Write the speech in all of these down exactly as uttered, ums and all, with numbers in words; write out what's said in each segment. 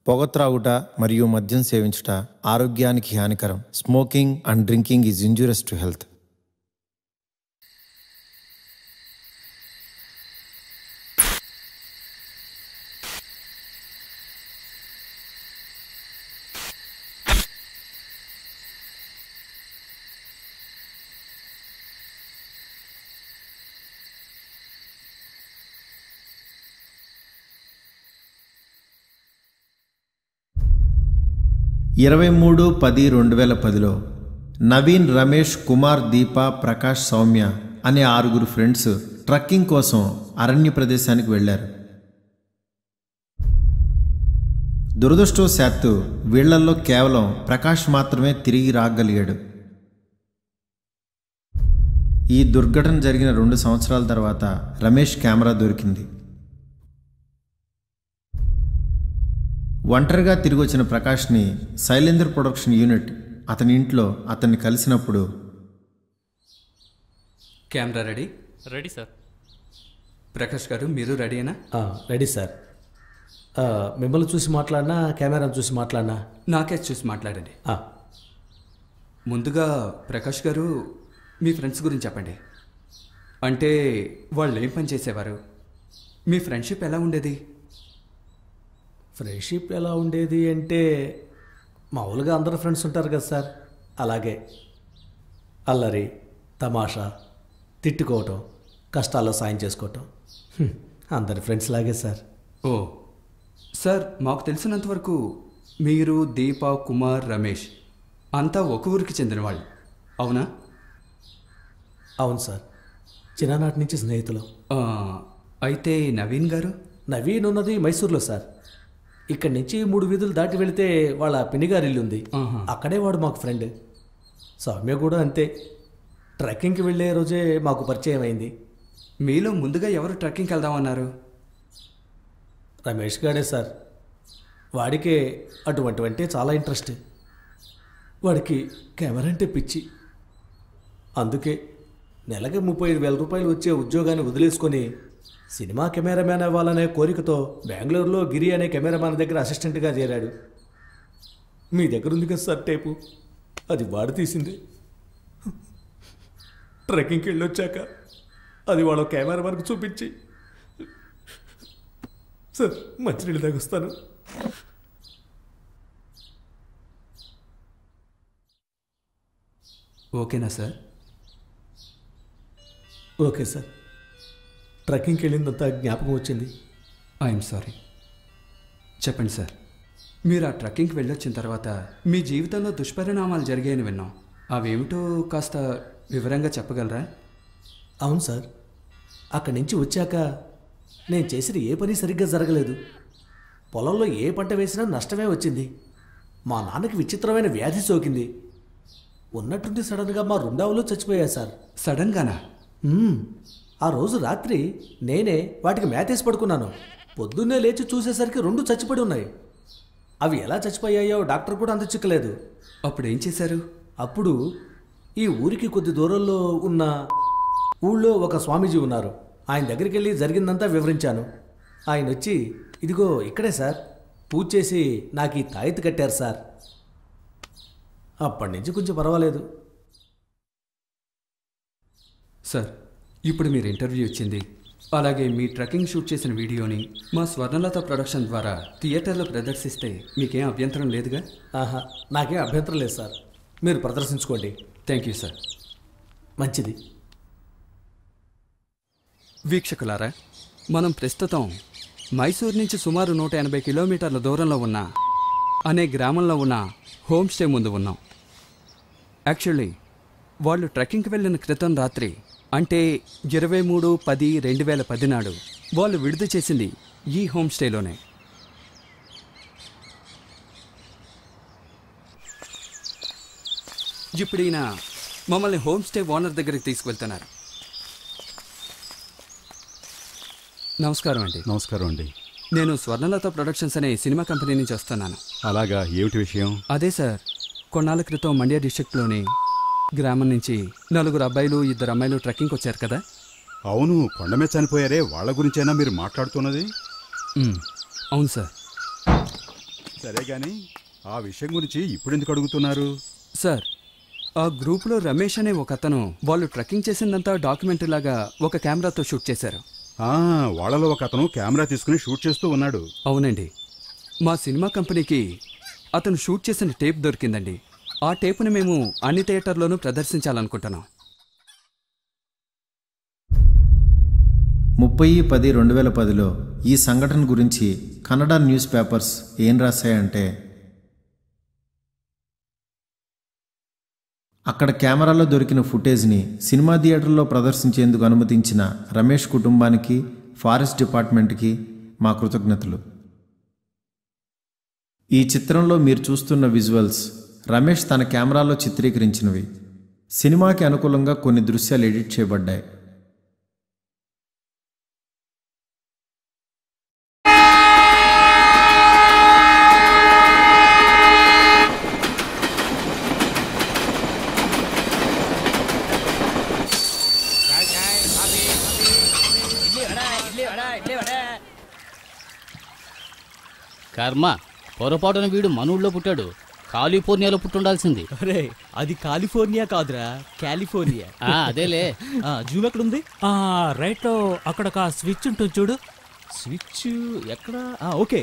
పొగ త్రాగుట మరియు మద్యం సేవించుట ఆరోగ్యానికి హానికరం. Smoking and drinking is injurious to health. ఇరవై మూడు పది రెండు వేల పదిలో నవీన్, రమేష్, కుమార్, దీప, ప్రకాష్, సౌమ్య అనే ఆరుగురు ఫ్రెండ్స్ ట్రక్కింగ్ కోసం అరణ్య ప్రదేశానికి వెళ్లారు. దురదృష్టవశాత్తు వీళ్లల్లో కేవలం ప్రకాష్ మాత్రమే తిరిగి రాగలిగాడు. ఈ దుర్ఘటన జరిగిన రెండు సంవత్సరాల తర్వాత రమేష్ కెమెరా దొరికింది. ఒంటరిగా తిరిగి వచ్చిన ప్రకాష్ని శైలేంద్ర ప్రొడక్షన్ యూనిట్ అతని ఇంట్లో అతన్ని కలిసినప్పుడు, camera ready? Ready sir. Prakash గారు మీరు రెడీనా? Ready sir. మిమ్మల్ని చూసి మాట్లాడినా కెమెరాను చూసి మాట్లాడినా? నాకే చూసి మాట్లాడండి. ముందుగా ప్రకాష్ గారు మీ ఫ్రెండ్స్ గురించి చెప్పండి. అంటే వాళ్ళు ఏం పని చేసేవారు? మీ ఫ్రెండ్షిప్ ఎలా ఉండేది? ఫ్రెండ్షిప్ ఎలా ఉండేది అంటే మామూలుగా అందరు ఫ్రెండ్స్ ఉంటారు కదా సార్, అలాగే అల్లరి, తమాషా, తిట్టుకోవటం, కష్టాల్లో సాయం చేసుకోవటం, అందరి ఫ్రెండ్స్ లాగే సార్. ఓ సార్, మాకు తెలిసినంతవరకు మీరు, దీప, కుమార్, రమేష్ అంతా ఒక ఊరికి చెందిన వాళ్ళు, అవునా? అవును సార్, చిన్ననాటి నుంచి స్నేహితులు. అయితే నవీన్ గారు? నవీన్ ఉన్నది మైసూర్లో సార్. ఇక్కడి నుంచి మూడు వీధులు దాటి వెళితే వాళ్ళ పిన్నిగారి ఇల్లు ఉంది, అక్కడే వాడు మాకు ఫ్రెండ్. సౌమ్య కూడా అంతే. ట్రెక్కింగ్కి వెళ్ళే రోజే మాకు పరిచయం అయింది. మీలో ముందుగా ఎవరు ట్రెక్కింగ్కి వెళ్దామన్నారు? రమేష్ గాడే సార్. వాడికే అటువంటి అంటే చాలా ఇంట్రెస్ట్. వాడికి కెమెరా అంటే పిచ్చి. అందుకే నెలకి ముప్పై ఐదు వేల రూపాయలు వచ్చే ఉద్యోగాన్ని వదిలేసుకొని సినిమా కెమెరామ్యాన్ అవ్వాలనే కోరికతో బెంగళూరులో గిరి అనే కెమెరామ్యాన్ దగ్గర అసిస్టెంట్గా చేరాడు. మీ దగ్గర ఉంది కదా సార్ టేపు, అది వాడు తీసింది. ట్రెక్కింగ్కి వెళ్ళొచ్చాక అది వాళ్ళ కెమెరామ్యాన్కి చూపించి, సార్ మంచినీళ్ళు తాగొస్తాను. ఓకేనా సార్? Okay sir. ట్రెక్కింగ్కి వెళ్ళిందంతా జ్ఞాపకం వచ్చింది. I'm sorry. చెప్పండి సార్, మీరు ఆ ట్రెక్కింగ్కి వెళ్ళొచ్చిన తర్వాత మీ జీవితంలో దుష్పరిణామాలు జరిగాయని విన్నాం. అవేమిటో కాస్త వివరంగా చెప్పగలరా? అవును సార్, అక్కడి నుంచి వచ్చాక నేను చేసిన ఏ పని సరిగ్గా జరగలేదు. పొలంలో ఏ పంట వేసినా నష్టమే వచ్చింది. మా నాన్నకి విచిత్రమైన వ్యాధి సోకింది. ఉన్నట్టుండి సడన్గా మా రెండావులు చచ్చిపోయాయి సార్. సడన్గానా? ఆ రోజు రాత్రి నేనే వాటికి మేతేసి పడుకున్నాను. పొద్దున్నే లేచి చూసేసరికి రెండు చచ్చిపడి ఉన్నాయి. అవి ఎలా చచ్చిపోయాయో డాక్టర్ కూడా అంత చిక్కలేదు. అప్పుడు ఏం చేశారు? అప్పుడు ఈ ఊరికి కొద్ది దూరంలో ఉన్న ఊళ్ళో ఒక స్వామీజీ ఉన్నారు. ఆయన దగ్గరికి వెళ్ళి జరిగిందంతా వివరించాను. ఆయన వచ్చి, ఇదిగో ఇక్కడే సార్, పూజ చేసి నాకు ఈ తాయితీ కట్టారు సార్. అప్పటి నుంచి కొంచెం పర్వాలేదు సార్. ఇప్పుడు మీరు ఇంటర్వ్యూ ఇచ్చింది, అలాగే మీ ట్రెక్కింగ్ షూట్ చేసిన వీడియోని మా స్వర్ణలత ప్రొడక్షన్ ద్వారా థియేటర్లో ప్రదర్శిస్తే మీకేం అభ్యంతరం లేదుగా? ఆహా, నాకేం అభ్యంతరం లేదు సార్. మీరు ప్రదర్శించుకోండి. Thank you sir. మంచిది. వీక్షకులారా, మనం ప్రస్తుతం మైసూర్ నుంచి సుమారు నూట ఎనభై కిలోమీటర్ల దూరంలో ఉన్న అనే గ్రామంలో ఉన్న హోమ్ స్టే ముందు ఉన్నాం. యాక్చువల్లీ వాళ్ళు ట్రెక్కింగ్కి వెళ్ళిన క్రితం రాత్రి, అంటే ఇరవై మూడు పది రెండు వేల పది నాడు వాళ్ళు విడుదల చేసింది ఈ హోమ్ స్టేలోనే. ఇప్పుడు ఈయన మమ్మల్ని హోమ్ స్టే ఓనర్ దగ్గరికి తీసుకువెళ్తున్నారు. నమస్కారం అండి. నమస్కారం అండి. నేను స్వర్ణలత ప్రొడక్షన్స్ అనే సినిమా కంపెనీ నుంచి వస్తున్నాను. అలాగా, ఏమిటి విషయం? అదే సార్, కొన్నాళ్ళ క్రితం మండ్య డిస్ట్రిక్ట్లోని గ్రామం నుంచి నలుగురు అబ్బాయిలు ఇద్దరు అమ్మాయిలు ట్రెక్కింగ్కి వచ్చారు కదా? అవును, కొండ మీద చనిపోయారే, వాళ్ళ గురించైనా మీరు మాట్లాడుతున్నది? అవును సార్. సరే గాని ఆ విషయం గురించి ఇప్పుడెందుకు అడుగుతున్నారు? సార్, ఆ గ్రూప్లో రమేష్ అనే ఒక అతను వాళ్ళు ట్రెక్కింగ్ చేసిందంతా డాక్యుమెంటరీ లాగా ఒక కెమెరాతో షూట్ చేశారు. ఆ వాళ్ళలో ఒక అతను కెమెరా తీసుకుని షూట్ చేస్తూ ఉన్నాడు. అవునండి, మా సినిమా కంపెనీకి అతను షూట్ చేసిన టేప్ దొరికిందండి. ఆ టేపుని మేము అన్ని థియేటర్లోనూ ప్రదర్శించాలనుకుంటున్నాం. ముప్పై పది రెండు వేల పదిలో ఈ సంఘటన గురించి కన్నడ న్యూస్ పేపర్స్ ఏం రాశాయంటే, అక్కడ కెమెరాలో దొరికిన ఫుటేజ్ని సినిమా థియేటర్లో ప్రదర్శించేందుకు అనుమతించిన రమేష్ కుటుంబానికి, ఫారెస్ట్ డిపార్ట్మెంట్కి మా కృతజ్ఞతలు. ఈ చిత్రంలో మీరు చూస్తున్న విజువల్స్ రమేష్ తన కెమెరాలో చిత్రీకరించినవి. సినిమాకి అనుకూలంగా కొన్ని దృశ్యాలు ఎడిట్ చేయబడ్డాయి. కర్మ, పొరపాటున వీడు మనూళ్ళలో పుట్టాడు. కాలిఫోర్నియాలో పుట్టుండాల్సింది. అరే, అది కాలిఫోర్నియా కాదురా, కాలిఫోర్నియా. ఆ, అదేలే. జూమ్ ఎక్కడుంది? రైట్ లో అక్కడ ఒక స్విచ్ ఉంటుంది చూడు. స్విచ్ ఎక్కడ? ఓకే.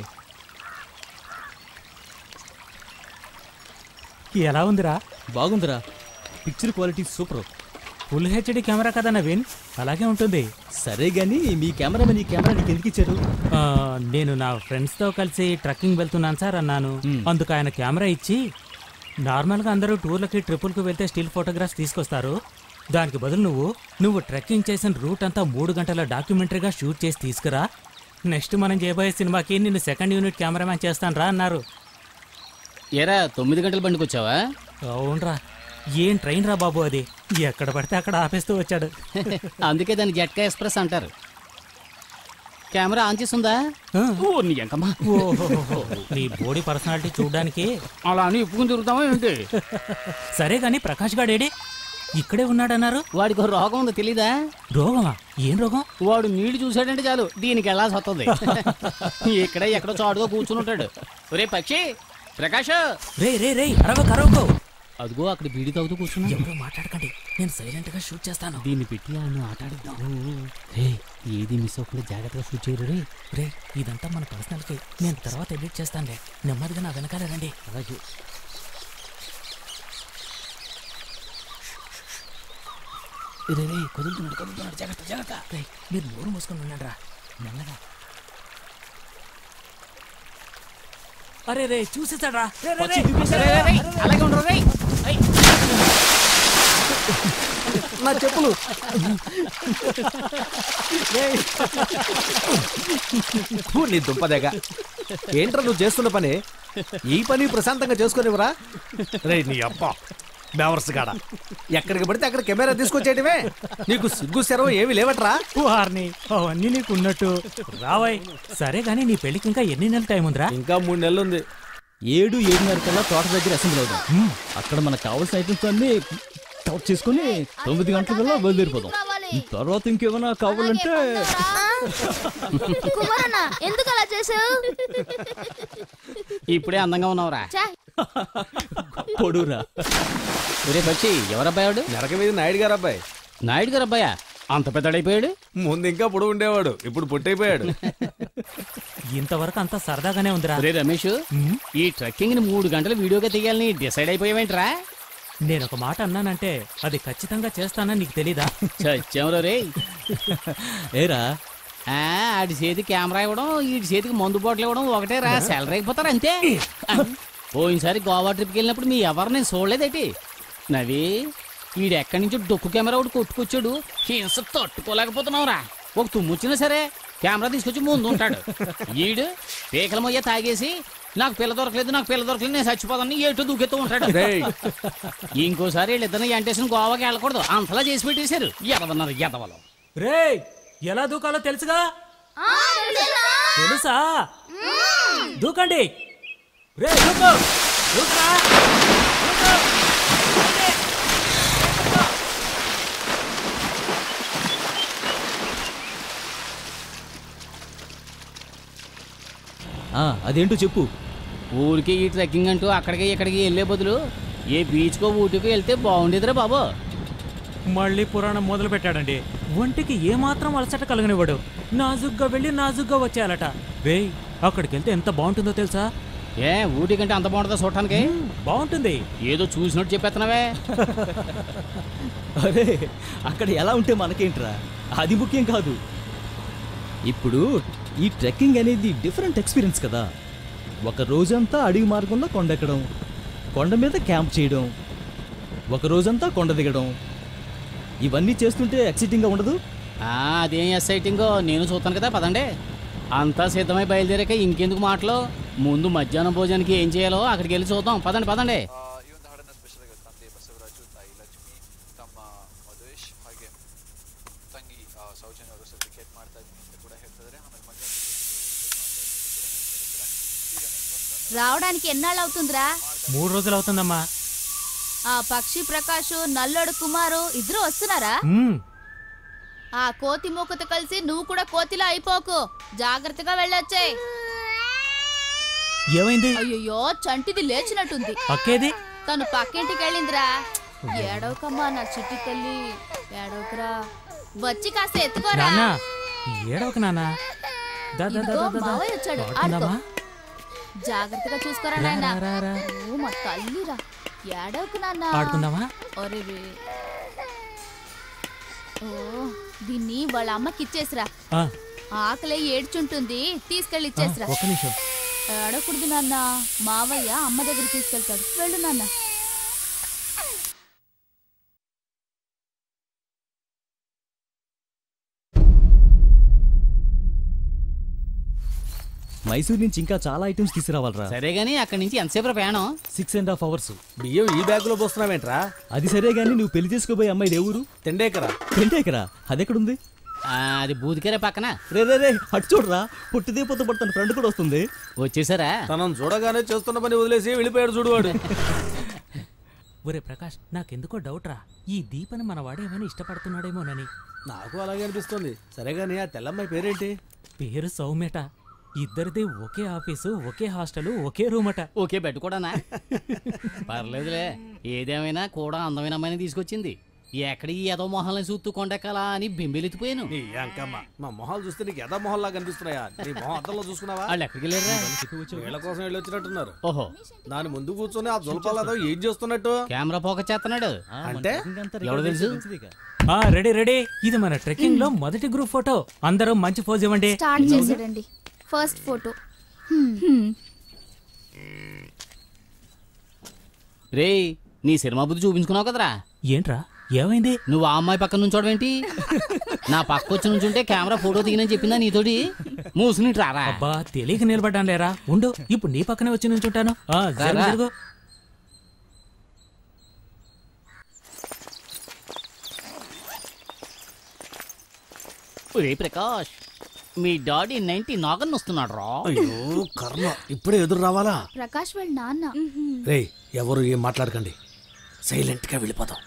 ఎలా ఉందిరా? బాగుందిరా, picture quality super. Full HD camera కదా నవీన్, అలాగే ఉంటుంది. సరే గానీ మీ కెమెరామెన్ ఈ కెమెరా నీకు ఎందుకు ఇచ్చారు? ఆ, నేను నా ఫ్రెండ్స్తో కలిసి ట్రెక్కింగ్ వెళ్తున్నాను సార్ అన్నాను. అందుకు ఆయన కెమెరా ఇచ్చి, నార్మల్గా అందరూ టూర్లకి ట్రిపుల్కి వెళ్తే స్టిల్ ఫోటోగ్రాఫ్స్ తీసుకొస్తారు, దానికి బదులు నువ్వు నువ్వు ట్రెక్కింగ్ చేసిన రూట్ అంతా మూడు గంటల డాక్యుమెంటరీగా షూట్ చేసి తీసుకురా, నెక్స్ట్ మనం చేయబోయే సినిమాకి నిన్ను సెకండ్ యూనిట్ కెమెరామ్యాన్ చేస్తాను రా అన్నారు. ఏరా, తొమ్మిది గంటల బండికి వచ్చావా? అవునరా, ఏం ట్రైన్ రా బాబు అది, ఎక్కడ పడితే అక్కడ ఆపేస్తూ వచ్చాడు. అందుకే దాన్ని జట్కా ఎక్స్ప్రెస్ అంటారు. కెమెరా ఆన్ చేస్తుందా? నీ ఎంకమ్మా, నీ బోడీ పర్సనాలిటీ చూడడానికి అలా అని ఇప్పుకుని తిరుగుతావా ఏంటి? సరే గాని ప్రకాష్ గాడేడి ఇక్కడే ఉన్నాడన్నారు. వాడికి ఒక రోగం ఉందో తెలీదా? రోగమా? ఏం రోగం? వాడు నీళ్లు చూసాడంటే చాలు దీనికి వెళ్ళాల్సి వస్తుంది. ఇక్కడే ఎక్కడో చాటుగా కూర్చుని ఉంటాడు. ఒరే పక్షి, ప్రకాష్! రే రే రే అరవకు అరవకు. అదిగో అక్కడ బీడి తాగుతూ కూర్చున్నా. ఎవరో మాట్లాడకండి, నేను సైలెంట్ గా షూట్ చేస్తాను. దీన్ని పెట్టి ఆయన ఆటాడిద్దాం. రే, ఏది మిస్ అవ్వకుండా జాగ్రత్తగా షూట్ చేయరు. రే రే ఇదంతా మన పర్సనల్ కి, నేను తర్వాత ఎడిట్ చేస్తానులే, నెమ్మదిగా నా వెనకాలే రండి. అలాగే. రే రే కుదురుతున్నాడు కుదురుతున్నాడు, జాగ్రత్త జాగ్రత్త. రే మీరు నోరు మూసుకొని ఉన్నాడు రా, మెల్లగా. అరే రే చూసేసాడు రా. అలాగే ఉండరు. రే నా చెప్పులు. నీ దుంపదేగా, ఏంట్రా నువ్వు చేస్తున్న పని? ఈ పని ప్రశాంతంగా చేసుకునివరా? రే నీ అబ్బా బేవర్స్ కాడ, ఎక్కడికి పడితే అక్కడ కెమెరా తీసుకొచ్చేయటమే. నీకు సిగ్గు సెరవు ఏమి లేవట్రా? వారిని అవన్నీ నీకు ఉన్నట్టు రావాయ్. సరే గానీ నీ పెళ్లికి ఇంకా ఎన్ని నెలలు టైం ఉందిరా? ఇంకా మూడు నెలలు ఉంది. ఏడు ఏడున్నర కల్లా తోట దగ్గర అసెంబ్లీ అవుదాం. అక్కడ మనకు కావాల్సిన ఐటమ్స్ అన్ని కౌట్ చేసుకుని తొమ్మిది గంటల కల్లా బయలుదేరిపోదాం. తర్వాత ఇంకేమైనా కావాలంటే. ఎందుకు అలా చేసావు? ఇప్పుడే అందంగా ఉన్నావురా. పొడురా. ఒరే పక్షి, ఎవరబ్బాయి వాడు? నరక మీద నాయుడు గారు అబ్బాయి. నాయుడు గారు అబ్బాయా? అంత పెద్దడైపోయాడు? ముందు ఇంకా పొడుగు ఉండేవాడు, ఇప్పుడు పొట్టయిపోయాడు. ఇంతవరకు అంతా సరదాగానే ఉందిరా. ఒరే రమేష్, ఈ ట్రెక్కింగ్ ని మూడు గంటలు వీడియోగా తీయాలని డిసైడ్ అయిపోయావేంట్రా? నేను ఒక మాట అన్నానంటే అది ఖచ్చితంగా చేస్తానని నీకు తెలీదా? చచ్చావురా రే. ఏరా, ఆడి చేతికి కెమెరా ఇవ్వడం, వీడి చేతికి మందు బాటిల్ ఇవ్వడం ఒకటే రా. సెలరీ అయిపోతారు అంతే. పోయినసారి గోవా ట్రిప్కి వెళ్ళినప్పుడు మీ ఎవరు నేను చూడలేదేటి? నవి, వీడు ఎక్కడి నుంచి డొక్కు కెమెరా ఒకటి కొట్టుకొచ్చాడు. హింస తట్టుకోలేకపోతున్నావురా. ఒక తుమ్ము వచ్చినా సరే కెమెరా తీసుకొచ్చి ముందు ఉంటాడు. ఈడు పీకల మొయ్య తాగేసి నాకు పిల్ల దొరకలేదు నాకు పిల్ల దొరకలేదు నేను చచ్చిపోతాను ఏటో దూకెత్తూ ఉంటాడు. ఇంకోసారి వీళ్ళిద్దరిని ఎంటేసిన గోవాకి వెళ్ళకూడదు, అంతలా చేసి పెట్టేశారు. ఎదవన్నారు ఎదవలు. రే ఎలా దూకాలో తెలుసుగా? తెలుసా? దూకండి. రే దూకు, దూకురా, దూకు. అదేంటో చెప్పు. ఊరికి ఈ ట్రెక్కింగ్ అంటూ అక్కడికి ఇక్కడికి వెళ్ళే బదులు ఏ బీచ్కో ఊటికో వెళ్తే బాగుండేదిరా బాబు. మళ్ళీ పురాణం మొదలు పెట్టాడండి. ఒంటికి ఏమాత్రం అలసట కలగనివ్వడు. నాజుగ్గా వెళ్ళి నాజుగ్గా వచ్చేయాలట. వేయ్, అక్కడికి వెళ్తే ఎంత బాగుంటుందో తెలుసా? ఏ ఊటీ కంటే అంత బాగుంటుందా చూడటానికి? బాగుంటుంది. ఏదో చూసినట్టు చెప్పేస్తున్నావే. అరే అక్కడ ఎలా ఉంటే మనకేంట్రా, అది ముఖ్యం కాదు. ఇప్పుడు ఈ ట్రెక్కింగ్ అనేది డిఫరెంట్ ఎక్స్పీరియన్స్ కదా. ఒక రోజంతా అడవి మార్గంలో కొండెక్కడం, కొండ మీద క్యాంప్ చేయడం, ఒక రోజంతా కొండ దిగడం, ఇవన్నీ చేస్తుంటే ఎక్సైటింగ్గా ఉండదు? అదేం ఎక్సైటింగో నేను చూస్తాను కదా. పదండి, అంతా సిద్ధమై బయలుదేరాక ఇంకెందుకు మాటలు. ముందు మధ్యాహ్నం భోజనానికి ఏం చేయాలో అక్కడికి వెళ్ళి చూద్దాం. పదండి పదండి. రావడానికి ఎన్నాళ్ళు అవుతుందిరా? మూడు రోజులు అవుతుందమ్మా. ఆ పక్షి ప్రకాష్, నల్లోడు కుమారు ఇద్దరు వస్తున్నారా? ఆ కోతి మూకతో కలిసి నువ్వు కూడా కోతిలో అయిపోకు. జాగ్రత్తగా వెళ్ళొచ్చాయి. ఏమైంది? అయ్యో, చంటిది లేచినట్టుంది. అక్కేది? తను పక్కింటికి వెళ్ళిందిరా. ఏడవకమ్మా నా చిట్టి తల్లి, ఏడవకరా. వచ్చి కాస్త ఎత్తుకోరా. ఏడవక నాన్న. మావయ్య వచ్చాడు, ఆడుకో. జాగ్రత్తగా చూసుకోరా నాయన. మా తల్లిరా, ఏడవకు నాన్న. ఆడుకుందామా? ఓ, దీన్ని వాళ్ళ అమ్మకి ఇచ్చేసిరా. ఆకలి ఏడ్చుంటుంది, తీసుకెళ్ళి ఇచ్చేసిరా. ఒక నిమిషం. ఏడకూడదు నాన్న, మావయ్య అమ్మ దగ్గర తీసుకెళ్తాడు. వెళ్ళు నాన్న. మైసూర్ నుంచి ఇంకా చాలా ఐటమ్స్ తీసుకురావాలరా. సరే గానీ అక్కడి నుంచి ఎంతసేపు ప్రయాణం? Six and half hours. బియ్యం ఈ బ్యాగ్ లో పోస్తున్నావేంట్రా? అది సరే గానీ నువ్వు పెళ్లి చేసుకోబోయే అమ్మాయి దేవురు తెండేకరా. తెండేకరా అదెక్కడుంది? అది బూదికేరే పక్కన. రే రే రే అటు చూడరా, పుట్టిదేపోతే పడుతున్న ఫ్రెండ్ కూడా వస్తుంది. వచ్చేసారా? తనను చూడగానే చేస్తున్న పని వదిలేసి వెళ్ళిపోయాడు చూడువాడు. ఒరే ప్రకాష్, నాకెందుకో డౌట్ రా, ఈ దీపని మన వాడేమైనా ఇష్టపడుతున్నాడేమోనని. నాకు అలాగే అనిపిస్తుంది. సరే గానీ ఆ తెల్లమ్మాయి పేరేంటి? పేరు సౌమ్యట. ఇద్దరిది ఒకే ఆఫీసు, ఒకే హాస్టల్, ఒకే రూమ్ అట. ఒకే బెడ్ కూడానా? పర్లేదులే, ఏదేమైనా కూడా అందమైన అమ్మాయిని తీసుకొచ్చింది. ఎక్కడ ఈ ఎదో మొహాలని చూస్తూ కొండెక్కాలా అని బింబెలెత్తిపోయాను. మా మొహాలు చూస్తే నీకు ఎదో మొహాల్లా కనిపిస్తున్నాయా? నీ మొహం అద్దంలో చూసుకున్నావా? వాళ్ళు ఎక్కడికి వెళ్ళారా? వీళ్ళ కోసం వెళ్ళి వచ్చినట్టున్నారు. ఓహో, దాని ముందు కూర్చొని ఆ జుల్పాలతో ఏం చేస్తున్నట్టు? కెమెరా ఫోకస్ చేస్తున్నాడు. అంటే ఎవరు తెలుసు? Ready ready. ఇది మన ట్రెక్కింగ్ లో మొదటి గ్రూప్ ఫోటో. అందరూ మంచి పోజ్ ఇవ్వండి. స్టార్ట్ చేసాడండి ఫస్ట్ ఫోటో. రే, నీ సినిమా బుద్ధి చూపించుకున్నావు కదరా. ఏంట్రా, ఏమైంది? నువ్వు ఆ అమ్మాయి పక్కన నుంచోడమేంటి? నా పక్క వచ్చి నుంచుంటే కెమెరా ఫోటో దిగినని చెప్పిందా నీతోటి? మూసుని రారా. అబ్బా, తెలియక నిలబడ్డాను లేరా. ఉండు, ఇప్పుడు నీ పక్కనే వచ్చి నుంచుంటాను. జరుగు. రే ప్రకాష్, మీ డాడీ నైన్టీ నాగన్ వస్తున్నాడు రా. అయ్యో కర్మ, ఇప్పుడే ఎదురు రావాలా? ప్రకాష్ వాళ్ళ నాన్న. రే, ఎవరు ఏం మాట్లాడకండి, సైలెంట్ గా వెళ్ళిపోతాం.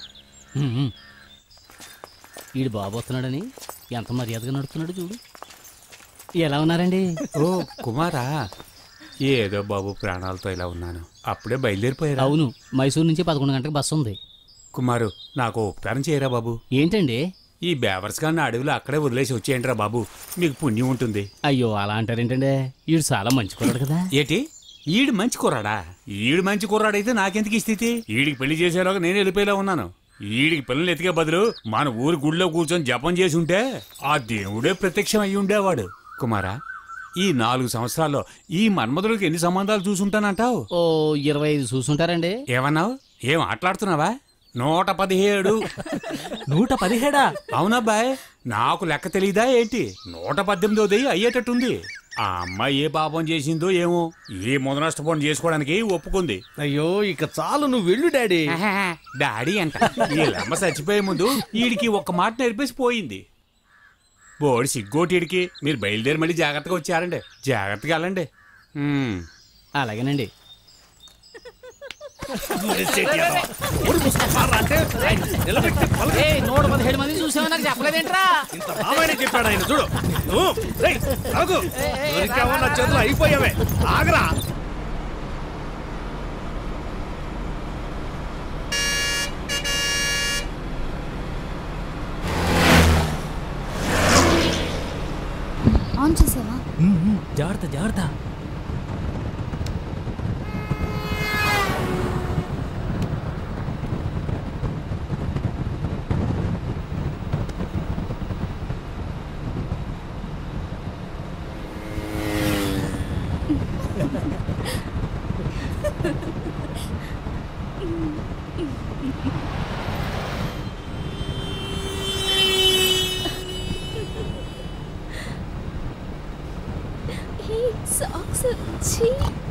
వీడు బాబు వస్తున్నాడని ఎంత మర్యాదగా నడుస్తున్నాడు చూడు. ఎలా ఉన్నారండి? ఓ కుమారా, ఏదో బాబు ప్రాణాలతో ఇలా ఉన్నాను. అప్పుడే బయలుదేరిపోయారా? అవును, మైసూరు నుంచి పదకొండు గంటలకు బస్సు ఉంది. కుమారు, నాకు ఉపకారం చేయరా బాబు. ఏంటండి? ఈ బేవర్స్ గారిని అడవిలో అక్కడే వదిలేసి వచ్చేయండిరా బాబు, మీకు పుణ్యం ఉంటుంది. అయ్యో అలా అంటారేంటండి, ఈడు చాలా మంచి కుర్రాడు కదా. ఏటి ఈడు మంచి కుర్రాడా? ఈడు మంచి కుర్రాడైతే నాకెందుకు ఈ స్థితి? ఈడికి పెళ్లి చేసేలాగా నేను వెళ్ళిపోయేలా ఉన్నాను. ఈడికి పిల్లలు ఎతికే బదులు మన ఊరు గుడిలో కూర్చొని జపం చేసి ఉంటే ఆ దేవుడే ప్రత్యక్షం అయ్యి ఉండేవాడు. కుమారా, ఈ నాలుగు సంవత్సరాల్లో ఈ మన్మధుడికి ఎన్ని సంబంధాలు చూసుంటానంటావు? ఓ ఇరవై ఐదు చూసుంటారండి. ఏమన్నావు? ఏం మాట్లాడుతున్నావా? నూట పదిహేడు. నూట పదిహేడా? అవునబ్బాయ్, నాకు లెక్క తెలీదా ఏంటి? నూట పద్దెనిమిదోది అయ్యేటట్టుంది. ఆ అమ్మాయి ఏ పాపం చేసిందో ఏమో, ఏ ముదనష్టపోని చేసుకోవడానికి ఒప్పుకుంది. అయ్యో ఇక చాలు, నువ్వు వెళ్ళు డాడీ. డాడీ అంట. వీళ్ళమ్మ చచ్చిపోయే ముందు వీడికి ఒక్క మాట నేర్పేసి పోయింది. బోడి సిగ్గోటిడికి. మీరు బయలుదేరి మళ్ళీ జాగ్రత్తగా వచ్చారండి. జాగ్రత్తగా వెళ్ళండి. అలాగేనండి. నూట పదిహేడు మంది చూసావా? నాకు చెప్పలేదేంట్రా? ఇంత రామాయణ చెప్పాడు ఆయన. చూడు చేతులు అయిపోయావే, ఆగరా. జాగ్రత్త జాగ్రత్త. సాక్స్ ఛీ.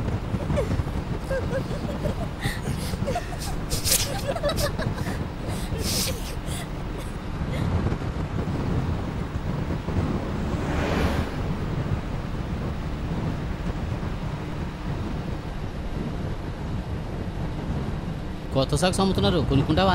కొత్త సాక్స్ అమ్ముతున్నారు, కొనుక్కుంటావా?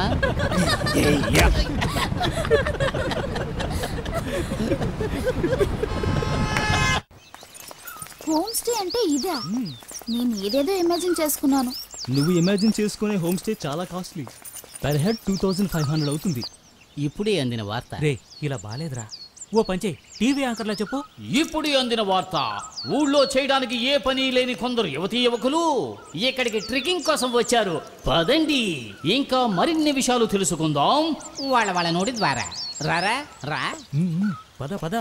హోమ్ స్టే అంటే ఇదా? నేను ఏదేదో ఇమాజిన్ చేసుకున్నాను. నువ్వు ఇమాజిన్ చేసుకునే హోమ్ స్టే చాలా costly. Per head two thousand five hundred అవుతుంది. ఇప్పుడే అందిన వార్త. రే ఇలా బాలేదురా. ఓ పంచే టీవీ యాంకర్లా చెప్పు. ఇప్పుడే అందిన వార్త. ఊళ్ళో చేయడానికి ఏ పని లేని కొందరు యువతీ యువకులు ఇక్కడికి ట్రెక్కింగ్ కోసం వచ్చారు. పదండి ఇంకా మరిన్ని విషయాలు తెలుసుకుందాం వాళ్ళ వాళ్ళ నోటి ద్వారా. రారా రా. పద పద.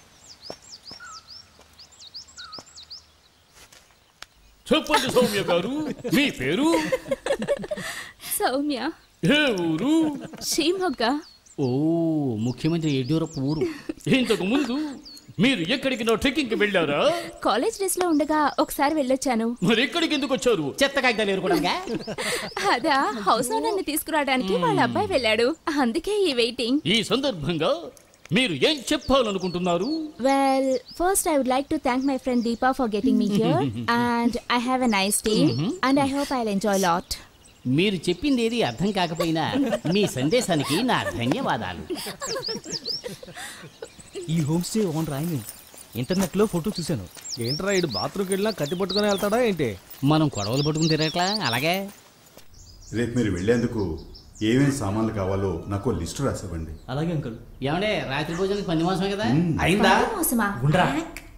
చెప్పండి సౌమ్య గారు, మీ పేరు? సౌమ్య. ఏ ఊరు? శ్రీమొగ్గ. ఓ, ముఖ్యమంత్రి యడ్యూరప్ప ఊరు. ఇంతకు ముందు మీరు ఎక్కడికి నా ట్రెక్కింగ్ కి వెళ్ళారా? కాలేజ్ డ్రెస్ లో ఉండగా ఒకసారి వెళ్ళొచ్చాను. మరి ఎక్కడికి ఎందుకు వచ్చారు? చెత్త కాగితాలు ఏరుకోవడానికి? అదా, హౌస్ ఓనర్ ని తీసుకురావడానికి వాళ్ళ అబ్బాయి వెళ్ళాడు, అందుకే ఈ వెయిటింగ్. ఈ సందర్భంగా మీరు ఏం చెప్పాలనుకుంటున్నారు? Well, first I would like to thank my friend Deepa for getting me here and I have a nice day and I hope I will enjoy lot. మీరు చెప్పింది ఏది అర్థం కాకపోయినా మీ సందేశానికి నా ధన్యవాదాలు. ఈ హోమ్ స్టే ఓనర్ ఆయన. ఇంటర్నెట్ లో ఫోటో చూశాను. ఏంట్రా ఇడు బాత్రూమ్కి వెళ్ళినా కత్తి పట్టుకుని వెళ్తాడా ఏంటి? మనం గొడవలు పట్టుకుని తిరగట్లా అలాగే. రేపు మీరు వెళ్ళేందుకు ఏమేమి సామాన్లు కావాలో నాకు లిస్టు రాసివ్వండి. అలాగే అంకుల్. ఏమండే, రాత్రి భోజనానికి పంది మాసమే కదా అయిందా? గుండ్రా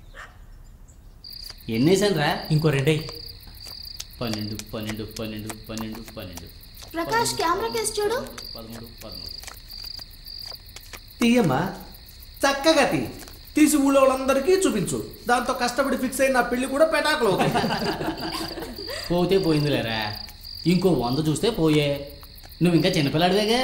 ఎన్నేసాను రా? ఇంకో రెండే. పన్నెండు పన్నెండు పన్నెండు పన్నెండు పన్నెండు. ప్రకాష్ కెమెరా కేసు చూడు. పదమూడు పదమూడు. తీయమ్మా, చక్కగా తీ. తీసి ఊళ్ళో వాళ్ళందరికీ చూపించు. దాంతో కష్టపడి ఫిక్స్ అయిన నా పెళ్లి కూడా పెటాకులు అవుతాయి. పోతే పోయిందిలేరా, ఇంకో వంద చూస్తే పోయే. నువ్వు ఇంకా చిన్నపిల్లాడివేగా.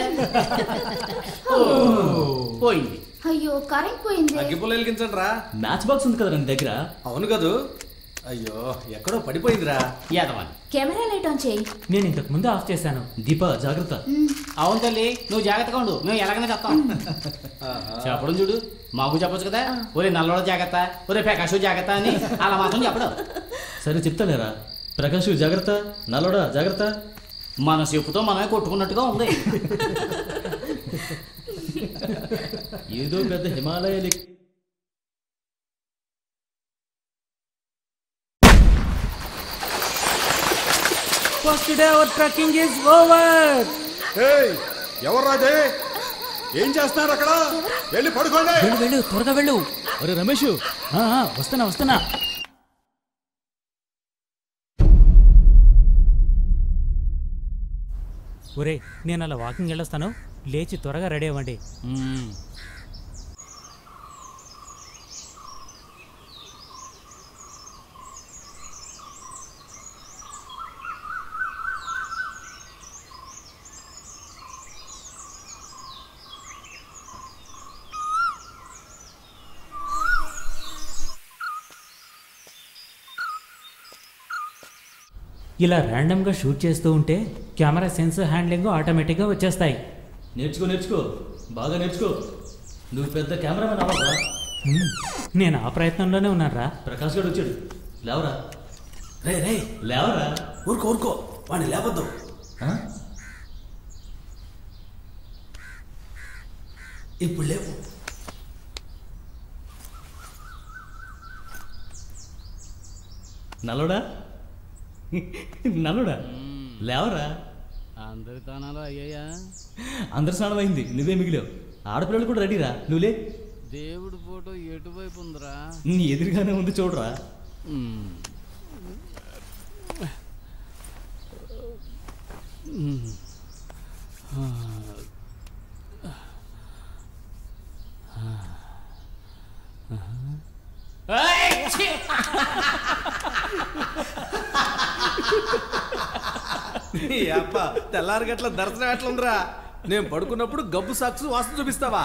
పోయింది. అయ్యో, కరెంట్ పోయింది. అగ్గిపుల్ల వెలిగించండి రా. మ్యాచ్ బాక్స్ ఉంది కదా నీ దగ్గర? అవును కదూ. అయ్యో, ఎక్కడో పడిపోయిందిరా. యాదవన్, కెమెరా లైట్ ఆన్ చేయి. నేను ఇంతకు ముందు ఆఫ్ చేశాను. దీపా జాగ్రత్త. అవును తల్లి, నువ్వు జాగ్రత్తగా ఉండు, మేము ఎలాగైనా చెప్తాం. చెప్పడం చూడు, మాకు చెప్పొచ్చు కదా. ఒరే నల్లోడ జాగ్రత్త, ఒరే ప్రకాష్ జాగ్రత్త అని అలా మాత్రం చెప్పడం. సరే చెప్తాలేరా. ప్రకాష్ జాగ్రత్త, నల్లోడా జాగ్రత్త. మన చెప్పుతో మనమే కొట్టుకున్నట్టుగా ఉంది. ఏదో పెద్ద Himalaya. First day our trekking is over. ఎవరు రాజే? ఏం చేస్తున్నారు అక్కడ? వెళ్ళి పడుకోండి. వెళ్ళు వెళ్ళు, త్వరగా వెళ్ళు. అరే రమేష్, ఆ, ఆ, వస్తున్నా వస్తున్నా. ఒరే, నేను అలా వాకింగ్ వెళ్ళొస్తాను, లేచి త్వరగా రెడీ అవ్వండి. ఇలా ర్యాండమ్గా షూట్ చేస్తూ ఉంటే కెమెరా సెన్స్ హ్యాండ్లింగ్ ఆటోమేటిక్గా వచ్చేస్తాయి. నేర్చుకో నేర్చుకో, బాగా నేర్చుకో. నువ్వు పెద్ద కెమెరామెన్ అవ్వరా? నేను ఆ ప్రయత్నంలోనే ఉన్నారా. ప్రకాష్ గారు వచ్చాడు, లేవరా. రే రే, లేవరా. ఊరుకో ఊరుకో, వాడిని లేవద్దు. ఇప్పుడు లేవు. నల్లోడా నల్లోడా, లేవరా. అందరి తానాలు అయ్యాయా? అందరి స్నానం అయింది, నువ్వే మిగిలావు. ఆడపిల్లలు కూడా రెడీరా, నువ్వులే. దేవుడి ఫోటో ఎటువైపు ఉందిరా? నీ ఎదురుగానే ఉంది చూడరా. అప్ప తెల్లారి గట్ల దర్శనం ఎట్లుందిరా? నేను పడుకున్నప్పుడు గబ్బు సాక్స్ వాసన చూపిస్తావా?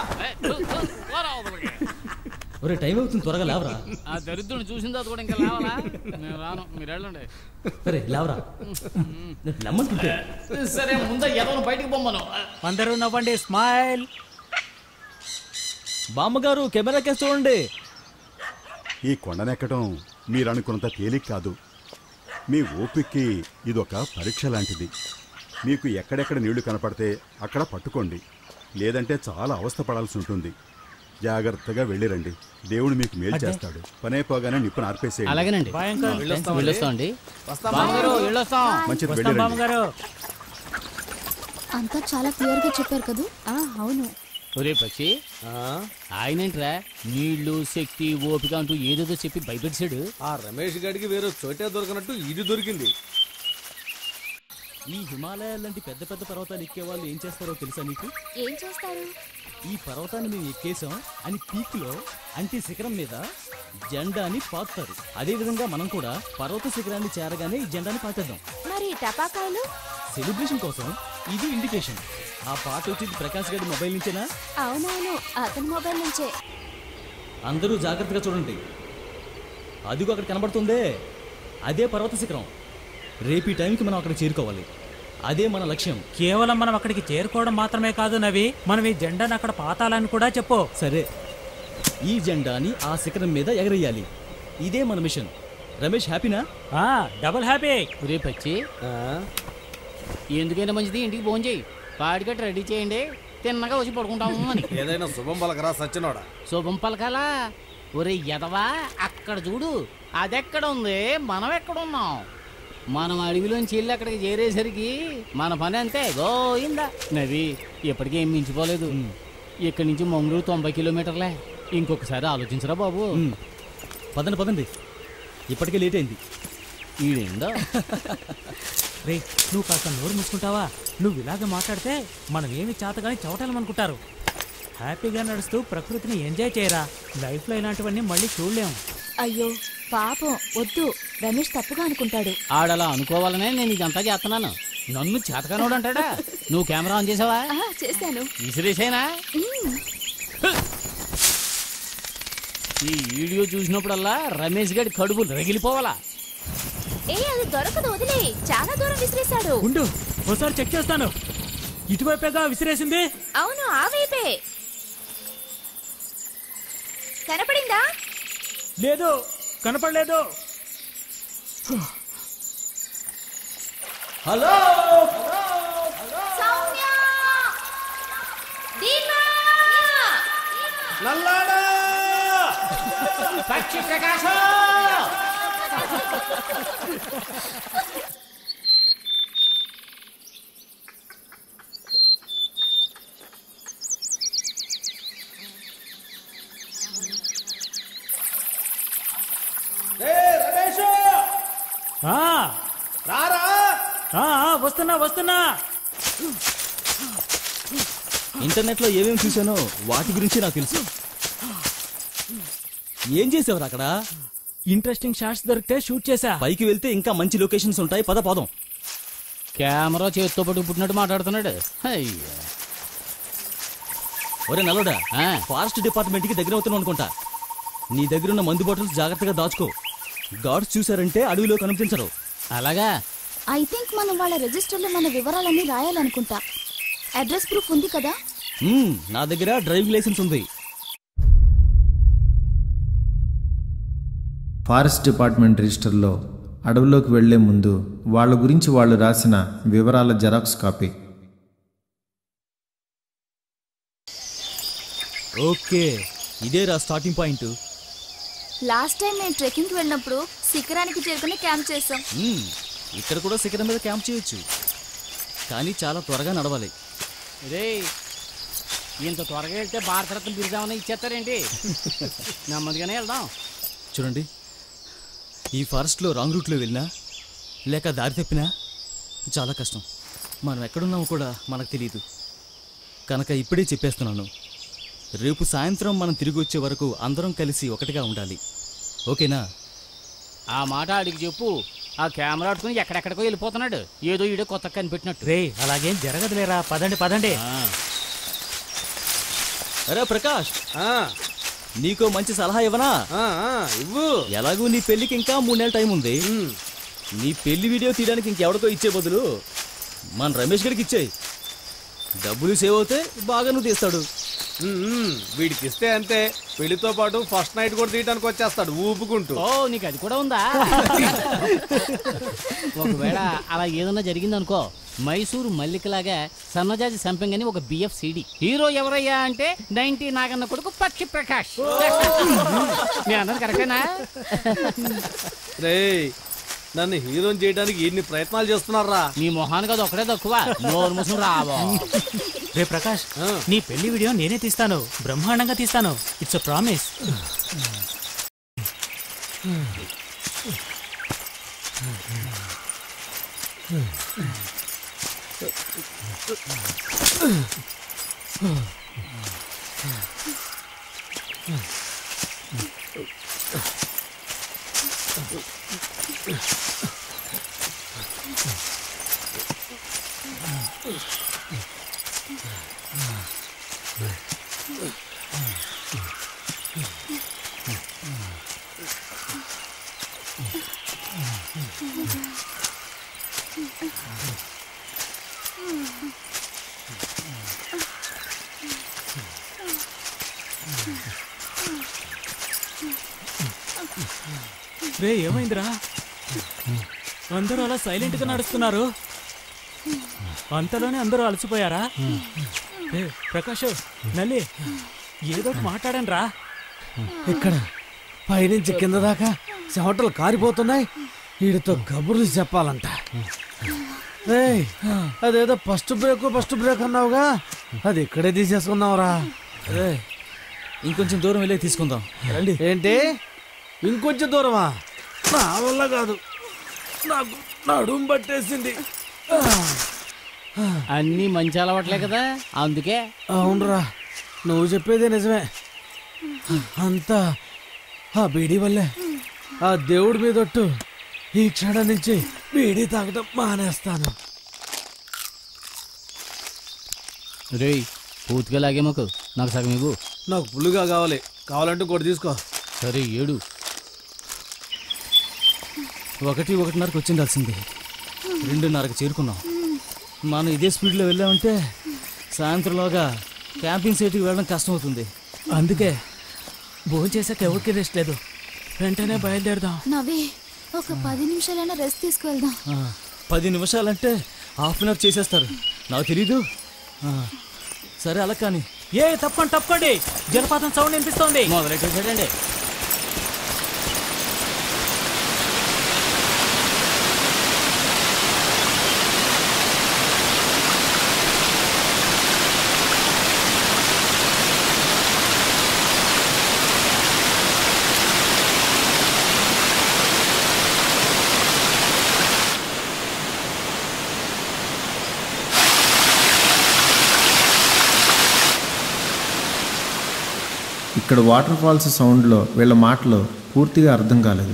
ఒరే టైం అవుతుంది, త్వరగా లేవరా. ఆ దరిద్రుని చూసిన తర్వాత కూడా ఇంకా లేవాలా? నేను రాను, మీరు వెళ్ళండి. సరే లేవరా. నమ్మంటుంటే సరే ముందు ఎవరు బయటికి పొమ్మను. అందరూ నవ్వండి, స్మైల్. బామ్మగారు కెమెరా కేసు చూడండి. ఈ కొండనెక్కడం మీరు అనుకున్నంత తేలిక కాదు. మీ ఓపికకి ఇదొక పరీక్ష లాంటిది. మీకు ఎక్కడెక్కడ నీళ్లు కనపడితే అక్కడ పట్టుకోండి, లేదంటే చాలా అవస్థ పడాల్సి ఉంటుంది. జాగ్రత్తగా వెళ్ళిరండి, దేవుడు మీకు మేలు చేస్తాడు. పనైపోగానే నిప్పును ఆర్పేసేయండి. అలాగేనండి, వెళ్ళొస్తామండి. మంచిది, వెళ్ళిరండి. అంతా చాలా క్లియర్ గా చెప్పారు కదా. అవును. ఒరే పక్షి, ఆయనేంట్రా నీళ్లు శక్తి ఓపిక అంటూ ఏదేదో చెప్పి భయపెట్టాడు. ఆ రమేష్ గడికి వేరే చోటే దొరకనట్టు ఇది దొరికింది. ఈ హిమాలయాల లాంటి పెద్ద పెద్ద పర్వతాలు ఎక్కే వాళ్ళు ఏం చేస్తారో తెలుసా నీకు? ఏం చేస్తారు? ఈ పర్వతాన్ని మేము ఎక్కేసాం అని పీక్ లో అంటే శిఖరం మీద జెండాని పాతారు. అదే విధంగా మనం కూడా పర్వత శిఖరాన్ని చేరగానే ఈ జెండాని పాతేద్దాం. మరి టపాకాయలు? సెలబ్రేషన్ కోసం ఇది ఇండికేషన్. ఆ పాట వచ్చింది ప్రకాష్ గారి మొబైల్ నుంచేనా? అవునవును, అతని మొబైల్ నుంచే. అందరూ జాగ్రత్తగా చూడండి. అదిగో అక్కడ కనబడుతుందే, అదే పర్వత శిఖరం. రేపు ఈ టైంకి మనం అక్కడ చేరుకోవాలి. అదే మన లక్ష్యం. కేవలం మనం అక్కడికి చేరుకోవడం మాత్రమే కాదు నవి, మనం ఈ జెండాను అక్కడ పాతాలని కూడా చెప్పు. సరే, ఈ జెండాని ఆ శిఖరం మీద ఎగరేయాలి. ఇదే మన మిషన్. రమేష్ హ్యాపీనా? Double happy. రేపు వచ్చి ఎందుకైనా మంచిది ఇంటికి ఫోన్ చేయి, పాడిగట్టు రెడీ చేయండి, తిన్నగా వచ్చి పడుకుంటాము అని. ఏదైనా శుభం పలకరా సచ్చినోడా? శుభం పలకాలా? ఒరే ఎదవా, అక్కడ చూడు, అదెక్కడ ఉంది, మనం ఎక్కడున్నాం? మనం అడవిలోంచి వెళ్ళి అక్కడికి చేరేసరికి మన పని అంతే గోయిందా. నవి ఇప్పటికీ ఏం మించిపోలేదు. ఇక్కడి నుంచి మంగళూరు తొంభై కిలోమీటర్లే. ఇంకొకసారి ఆలోచించరా బాబు. పదండి పదండి, ఇప్పటికే లేట్ అయింది. ఈడేందో రే, నువ్వు కాస్త నోరు మూసుకుంటావా? నువ్వు ఇలాగ మాట్లాడితే మనం ఏమి చేతగాని చవటాలనుకుంటారు. హ్యాపీగా నడుస్తూ ప్రకృతిని ఎంజాయ్ చేయరా. లైఫ్లో ఇలాంటివన్నీ మళ్ళీ చూడలేము. అయ్యో పాపం, వద్దు, రమేష్ తప్పుగా అనుకుంటాడు. ఆడలా అనుకోవాలనే నేను ఇదంతా చేస్తున్నాను. నన్ను చేతకానోడు అంటాడా? నువ్వు కెమెరా ఆన్ చేసావా? చేశాను. విసిరేసేనా? ఈ వీడియో చూసినప్పుడల్లా రమేష్ గడి కడుపు రగిలిపోవాలా. ఏ అది దొరకదు, వదిలే. చాలా దూరం విసిరేశాడు. ఉండు, ఒకసారి చెక్ చేస్తాను. ఇటువైపేగా విసిరేసింది. అవును, ఆ వైపే. కనపడిందా? లేదు, కనపడలేదు. హలో సౌమ్య, దీపా, నల్లాడా, పక్షి ప్రకాశం. వస్తున్నా వస్తున్నా. ఇంటర్నెట్ లో ఏమేమి చూసానో వాటి గురించి నాకు తెలుసు. ఏం చేసావు అక్కడ? ఇంట్రెస్టింగ్ షాట్స్ దొరికితే షూట్ చేసా. పైకి వెళ్తే ఇంకా మంచి లొకేషన్స్ ఉంటాయి, పద పోదాం. కెమెరా చేతితో పట్టు పుట్టినట్టు మాట్లాడుతున్నాడు. ఒరే నల్లోడా, ఫారెస్ట్ డిపార్ట్మెంట్ కి దగ్గర అవుతున్నావు అనుకుంటా. నీ దగ్గర ఉన్న మందు బాటిల్స్ జాగ్రత్తగా దాచుకో. గార్డ్స్ చూసారంటే అడవిలో కనిపించరు. అలాగా? ఐ థింక్ మనం వాళ్ళ రిజిస్టర్లో మన వివరాలన్నీ రాయాలనుకుంటా. అడ్రస్ ప్రూఫ్ ఉంది కదా? నా దగ్గర డ్రైవింగ్ లైసెన్స్ ఉంది. ఫారెస్ట్ డిపార్ట్మెంట్ రిజిస్టర్లో అడవిలోకి వెళ్లే ముందు వాళ్ళ గురించి వాళ్ళు రాసిన వివరాల జెరాక్స్ కాపీ. ఓకే, ఇదే రా స్టార్టింగ్ పాయింట్. లాస్ట్ టైం మేము ట్రెక్కింగ్ వెళ్ళినప్పుడు శిఖరానికి చేరుకుని క్యాంప్ చేసాం. ఇక్కడ కూడా శిఖరం మీద క్యాంప్ చేయొచ్చు, కానీ చాలా త్వరగా నడవాలి. రే, ఇంత త్వరగా వెళ్తే భారతరత్న బిరుదామని ఇచ్చేస్తారేంటి? నెమ్మదిగానే వెళ్దాం. చూడండి, ఈ ఫారెస్ట్లో రాంగ్ రూట్లో వెళ్ళినా లేక దారి తప్పినా చాలా కష్టం. మనం ఎక్కడున్నామో కూడా మనకు తెలియదు. కనుక ఇప్పుడే చెప్పేస్తున్నాను, రేపు సాయంత్రం మనం తిరిగి వచ్చే వరకు అందరం కలిసి ఒకటిగా ఉండాలి. ఓకేనా? ఆ మాట అడిగి చెప్పు. ఆ కెమెరా అట్టుకుని ఎక్కడెక్కడికో వెళ్ళిపోతున్నాడు. ఏదో ఈడో కొత్త కనిపెట్టినట్టు. రే అలాగేం జరగదులేరా, పదండి పదండి. అరే ప్రకాష్, నీకో మంచి సలహా ఇవ్వనా? ఇవ్వు. ఎలాగూ నీ పెళ్ళికి ఇంకా మూడు నెలల టైం ఉంది. నీ పెళ్లి వీడియో తీయడానికి ఇంకెవడికో ఇచ్చే బదులు మన రమేష్ గడికి ఇచ్చేయి. డబ్బులు సేవ్ అవుతే బాగా నువ్వు తీస్తాడు. వీడికి ఇస్తే అంతే, పెళ్లితో పాటు ఫస్ట్ నైట్ కూడా తీయడానికి వచ్చేస్తాడు ఊపుకుంటూ. ఓ నీకు అది కూడా ఉందా? ఒకవేళ అలా ఏదన్నా జరిగిందనుకో, మైసూరు మల్లికలాగా సన్నజాజి సంపింగ్ అని ఒక బిఎఫ్ సిడి. హీరో ఎవరయ్యా అంటే నైన్టీ నాగన్న కొడుకు పక్షి ప్రకాష్. నేను అన్నది కరెక్టేనా? రే నన్ను హీరోని చేయడానికి ఎన్ని ప్రయత్నాలు చేస్తున్నారా? నీ మొహానికి అది ఒకటే తక్కువ. నోరు ముసురు రావో. రే ప్రకాష్, నీ పెళ్లి వీడియో నేనే తీస్తాను, బ్రహ్మాండంగా తీస్తాను. It's a promise. రే ఏమైందిరా, అందరూ అలా సైలెంట్ గా నడుస్తున్నారు? అంతలోనే అందరూ అలసిపోయారా? రే ప్రకాష్, నల్లి, ఏదో మాట్లాడండి రా. ఇక్కడ పైనుంచి కింద దాకా చెమటలు కారిపోతున్నాయి. వీడితో కబుర్లు చెప్పాలంట. రే అదేదో ఫస్ట్ బ్రేక్ ఫస్ట్ బ్రేక్ అన్నావుగా, అది ఇక్కడే తీసేసుకున్నావురా. రే ఇంకొంచెం దూరం వెళ్ళి తీసుకుందాం రండి. ఏంటి ఇంకొంచెం దూరమా? నా వల్ల కాదు, నాకు నడుము పట్టేసింది. అన్నీ మంచి అలవాట్లే కదా, అందుకే. అవునరా, నువ్వు చెప్పేదే నిజమే. అంతా ఆ బీడీ వల్లే. ఆ దేవుడి మీదొట్టు, ఈ క్షణం నుంచి బీడీ తాగటం మానేస్తాను. రేయ్ పూర్తిగా లాగే మాకు, నాకు సగం ఇవ్వు. నాకు పుల్లుగా కావాలి, కావాలంటే కూడా తీసుకో. సరే ఏడు. ఒకటి ఒకటిన్నరకు వచ్చిండాల్సింది, రెండున్నరకు చేరుకున్నాం. మనం ఇదే స్పీడ్లో వెళ్ళామంటే సాయంత్రంలోగా క్యాంపింగ్ సైట్కి వెళ్ళడం కష్టం అవుతుంది. అందుకే భోజనం చేసాక ఎవరికి రెస్ట్ లేదు, వెంటనే బయలుదేరదాం. నవ్వి ఒక పది నిమిషాలైనా రెస్ట్ తీసుకువెళ్దాం. పది నిమిషాలంటే హాఫ్ అన్ అవర్ చేసేస్తారు, నాకు తెలీదు. సరే అలా కానీ. ఏ తప్పండి తప్పండి, జలపాతం సౌండ్ వినిపిస్తోంది. మొదలెట్టేసాడండి. ఇక్కడ వాటర్ ఫాల్స్ సౌండ్లో వీళ్ళ మాటలు పూర్తిగా అర్థం కాలేదు.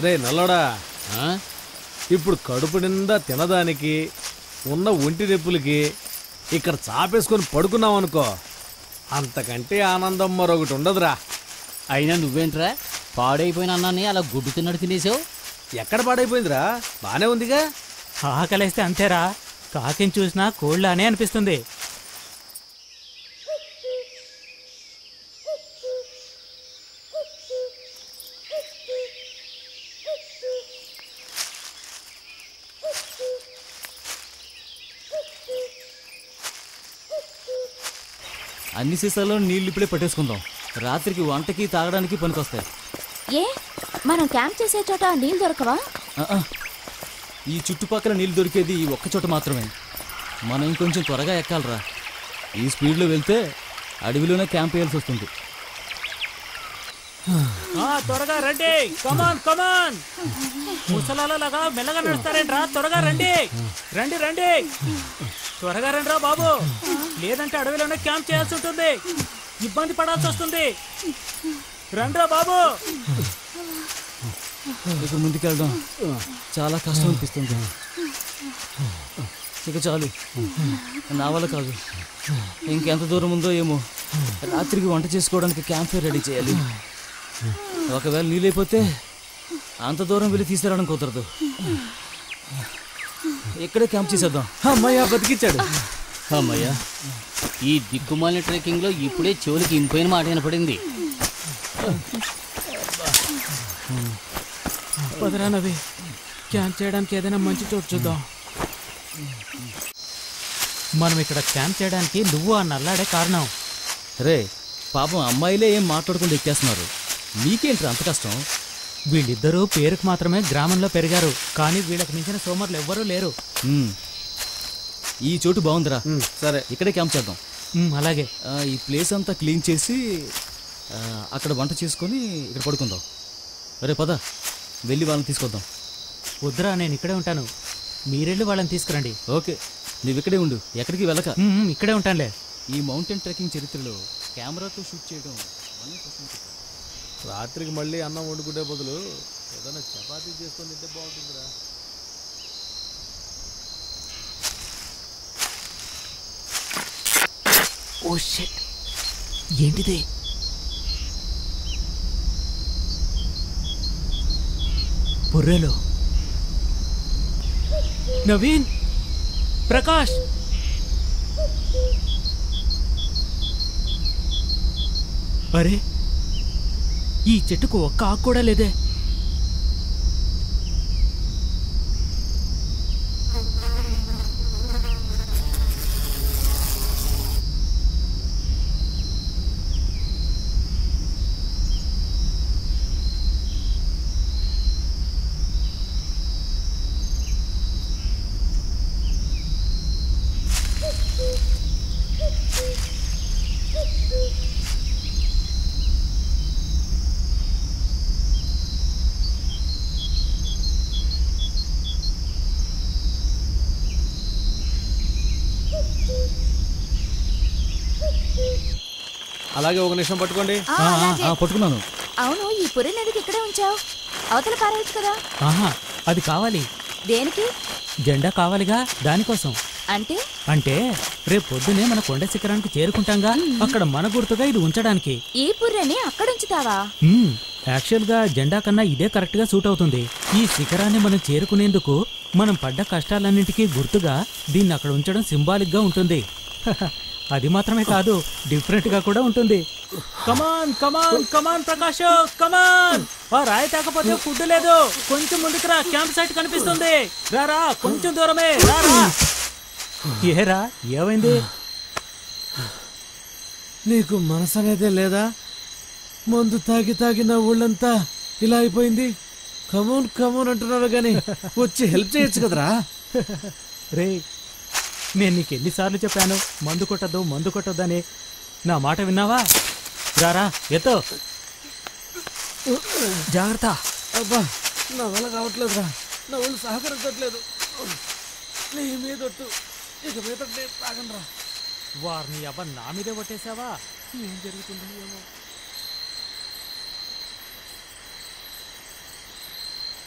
రే నల్లోడా, ఇప్పుడు కడుపు నిండా తినదానికి ఉన్న ఒంటి నొప్పులకి ఇక్కడ చాపేసుకొని పడుకున్నాం అనుకో, అంతకంటే ఆనందం మరొకటి ఉండదురా. అయినా నువ్వేంట్రా పాడైపోయిన అన్నాన్ని అలా గుడ్డు తిన్నట్టు తినేసావు? ఎక్కడ పాడైపోయిందిరా, బానే ఉందిగా. ఆకలేస్తే అంతేరా, కాకిని చూసినా కోళ్ళనే అనిపిస్తుంది. అన్ని సీసాల్లో నీళ్ళు ఇప్పుడే పట్టేసుకుందాం, రాత్రికి వంటకి తాగడానికి పనికొస్తాయి. ఏ మనం క్యాంప్ చేసే చోట నీళ్ళు దొరకవా? ఈ చుట్టుపక్కల నీళ్ళు దొరికేది ఈ ఒక్క చోట మాత్రమే. మనం ఇంకొంచెం త్వరగా ఎక్కాలరా. ఈ స్పీడ్లో వెళ్తే అడవిలోనే క్యాంప్ వేయాల్సి వస్తుంది. త్వరగా రండి, కమాన్ కమాన్. ముసలాలలాగా మెల్లగా నడుస్తారేంట్రా, త్వరగా రండి రండి రండి త్వరగా రండిరా బాబు, లేదంటే అడవిలోనే క్యాంప్ చేయాల్సి ఉంటుంది, ఇబ్బంది పడాల్సి వస్తుంది. రండిరా బాబు. ఇక ముందుకెళ్ళడం చాలా కష్టం అనిపిస్తుంది. ఇక చాలు, నా వల్ల కాదు. ఇంకెంత దూరం ఉందో ఏమో. రాత్రికి వంట చేసుకోవడానికి క్యాంప్ ఫైర్ రెడీ చేయాలి. ఒకవేళ నీళ్ళైపోతే అంత దూరం వెళ్ళి తీసుకురావడం కుదరదు. ఇక్కడే క్యాంప్ చేసేద్దాం. అమ్మయ్య బతికిచ్చాడు. అమ్మయ్య, ఈ దిక్కుమాలిన ట్రెక్కింగ్ లో ఇప్పుడే చెవులకి ఇంపైన మాట వినపడింది. పదరా నవి, క్యాంప్ చేయడానికి ఏదైనా మంచి చోటు చూద్దాం. మనం ఇక్కడ క్యాంప్ చేయడానికి నువ్వు ఆ నల్లాడే కారణం. రే పాపం, అమ్మాయిలే ఏం మాట్లాడకుండా ఎక్కేస్తున్నారు, నీకేంటి అంత కష్టం? వీళ్ళిద్దరూ పేరుకు మాత్రమే గ్రామంలో పెరిగారు, కానీ వీళ్ళకి మించిన సోమరులు ఎవ్వరూ లేరు. ఈ చోటు బాగుందిరా, సరే ఇక్కడే క్యాంప్ చేద్దాం. అలాగే. ఈ ప్లేస్ అంతా క్లీన్ చేసి అక్కడ వంట చేసుకొని ఇక్కడ పడుకుందాం. రే పద, వెళ్ళి వాళ్ళని తీసుకొద్దాం. వద్దురా, నేను ఇక్కడే ఉంటాను, మీరెళ్ళి వాళ్ళని తీసుకురండి. ఓకే, నువ్వు ఇక్కడే ఉండు, ఎక్కడికి వెళ్ళక. ఇక్కడే ఉంటానులే. ఈ మౌంటైన్ ట్రెక్కింగ్ చరిత్రలో కెమెరాతో షూట్ చేయడం రాత్రికి మళ్ళీ అన్నం వండుకుంటే బదులు ఏదైనా చపాతీ చేసుకొని తింటే బాగుంటుందిరా. ఓ షిట్, ఏంటిది? బుర్రెలో నవీన్, ప్రకాష్, అరే ఈ చెట్టుకు ఒక్క ఆకు కూడా లేదే. అలాగే ఒక నిమిషం పట్టుకోండి. పట్టుకున్నాను. అవును, ఈ పుర్రె నదికి ఇక్కడే ఉంచావు, అవతల పారేయచ్చు కదా. ఆహా, అది కావాలి. దేనికి? జెండా కావాలిగా, దానికోసం. అంటే అంటే రేపు పొద్దునే మన కొండ శిఖరానికి చేరుకుంటాంగా, అక్కడ మన గుర్తుగా ఇది ఉంచడానికి. ఈ పుర్రెని అక్కడ ఉంచుతావా? యాక్చువల్ గా జెండా కన్నా ఇదే కరెక్ట్ గా సూట్ అవుతుంది. ఈ శిఖరాన్ని మనం చేరుకునేందుకు మనం పడ్డ కష్టాలన్నింటికీ గుర్తుగా దీన్ని అక్కడ ఉంచడం సింబాలిక్ గా ఉంటుంది. అది మాత్రమే కాదు, డిఫరెంట్ గా కూడా ఉంటుంది. కమాన్ కమాన్ కమాన్ ప్రకాష్, కమాన్. రాయి తాకపోతే ఫుడ్ లేదు, కొంచెం ముందుకు రా, క్యాంప్ సైట్ కనిపిస్తుంది. రారా, కొంచెం దూరమే రారా. ఏరా, ఏమైంది? నీకు మనసు అనేదే లేదా? మందు తాగి తాగి నా ఊళ్ళంతా ఇలా అయిపోయింది. కమోన్ కమోన్ అంటున్నావు గానీ వచ్చి హెల్ప్ చేయొచ్చు కదరా. రే, నేను నీకు ఎన్నిసార్లు చెప్పాను మందు కొట్టద్దు మందు కొట్టద్దని, నా మాట విన్నావా? రారా, ఎత్తో, జాగ్రత్త. అబ్బా, నా వల్ల కావట్లేదురా, నా ఒళ్ళు సహకరించట్లేదు. నీ మీదొట్టు, ఇక మీద తాగనరా. వారిని అబ్బా నా మీదే కొట్టేశావా? ఏం జరుగుతుందో ఏమో.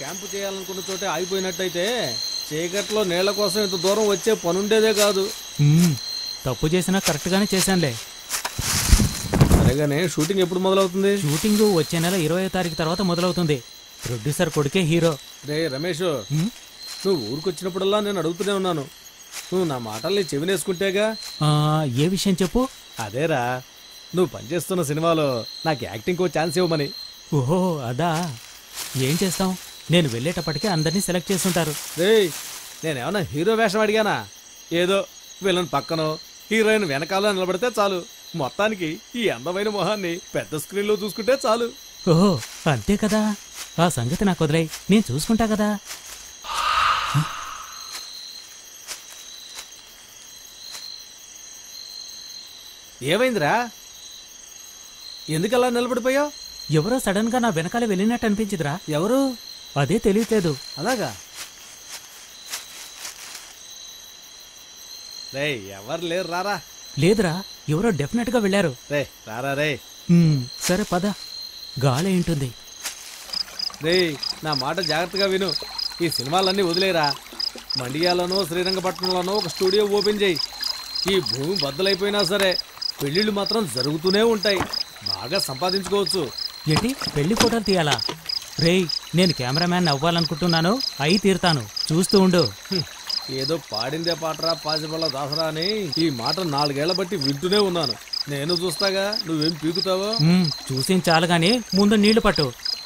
క్యాంపు చేయాలనుకున్న చోటే ఆగిపోయినట్టయితే చీకట్లో నీళ్ల కోసం ఇంత దూరం వచ్చే పనుండేదే కాదు. మ్మ్. తప్పు చేసినా కరెక్ట్గానే చేశానులే. సరేగానే షూటింగ్ ఎప్పుడు మొదలవుతుంది? షూటింగ్ వచ్చే నెల ఇరవై తారీఖు తర్వాత మొదలవుతుంది. ప్రొడ్యూసర్ కొడుకే హీరో. రే రమేష్, నువ్వు ఊరికొచ్చినప్పుడల్లా నేను అడుగుతూనే ఉన్నాను, నువ్వు నా మాటల్ని చెవినేసుకుంటేగా. ఆ, ఏ విషయం చెప్పు. అదేరా, నువ్వు పనిచేస్తున్న సినిమాలో నాకు యాక్టింగ్ ఛాన్స్ ఇవ్వమని. ఓహో అదా. ఏం చేస్తాం, నేను వెళ్ళేటప్పటికే అందరినీ సెలెక్ట్ చేస్తుంటారు. రే, నేనేమన్నా హీరో వేషం అడిగానా? ఏదో విలన్ పక్కనో హీరోయిన్ వెనకాల నిలబడితే చాలు. మొత్తానికి ఈ అందమైన మొహాన్ని పెద్ద స్క్రీన్లో చూసుకుంటే చాలు. ఓహో అంతే కదా. ఆ సంగతి నాకు వదిలేయ్, నేను చూసుకుంటా కదా. ఏమైందిరా, ఎందుకలా నిలబడిపోయావు? ఎవరో సడన్ గా నా వెనకాల వెళ్ళినట్టు అనిపించిందిరా. ఎవరు? అదే తెలియట్లేదు. అలాగా? రే, ఎవరు లేరు, రారా. లేదురా, ఎవరో డెఫినెట్ గా వెళ్ళారు. రే రారా రే. మ్మ్, సరే పద. గాలి ఏంటుంది. రే, నా మాట జాగ్రత్తగా విను. ఈ సినిమాలన్నీ వదిలేరా. మండియాలోనో శ్రీరంగపట్నంలోనో ఒక స్టూడియో ఓపెన్ చేయి. ఈ భూమి బద్దలైపోయినా సరే పెళ్ళిళ్ళు మాత్రం జరుగుతూనే ఉంటాయి. బాగా సంపాదించుకోవచ్చు. ఏంటి, పెళ్లి ఫోటోలు తీయాలా? రేయ్, నేను కెమెరామ్యాన్ అవ్వాలనుకుంటున్నాను, అయి తీరుతాను, చూస్తూ ఉండు. ఏదో పాడిందే పాటరా పాసిబల్ల దాసరా అని ఈ మాట నాలుగేళ్ల బట్టి వింటూనే ఉన్నాను. నేను చూస్తాగా, నువ్వేం పీకుతావో. మ్మ్, చూసి చాలు గాని ముందు నీళ్లు పట్టు.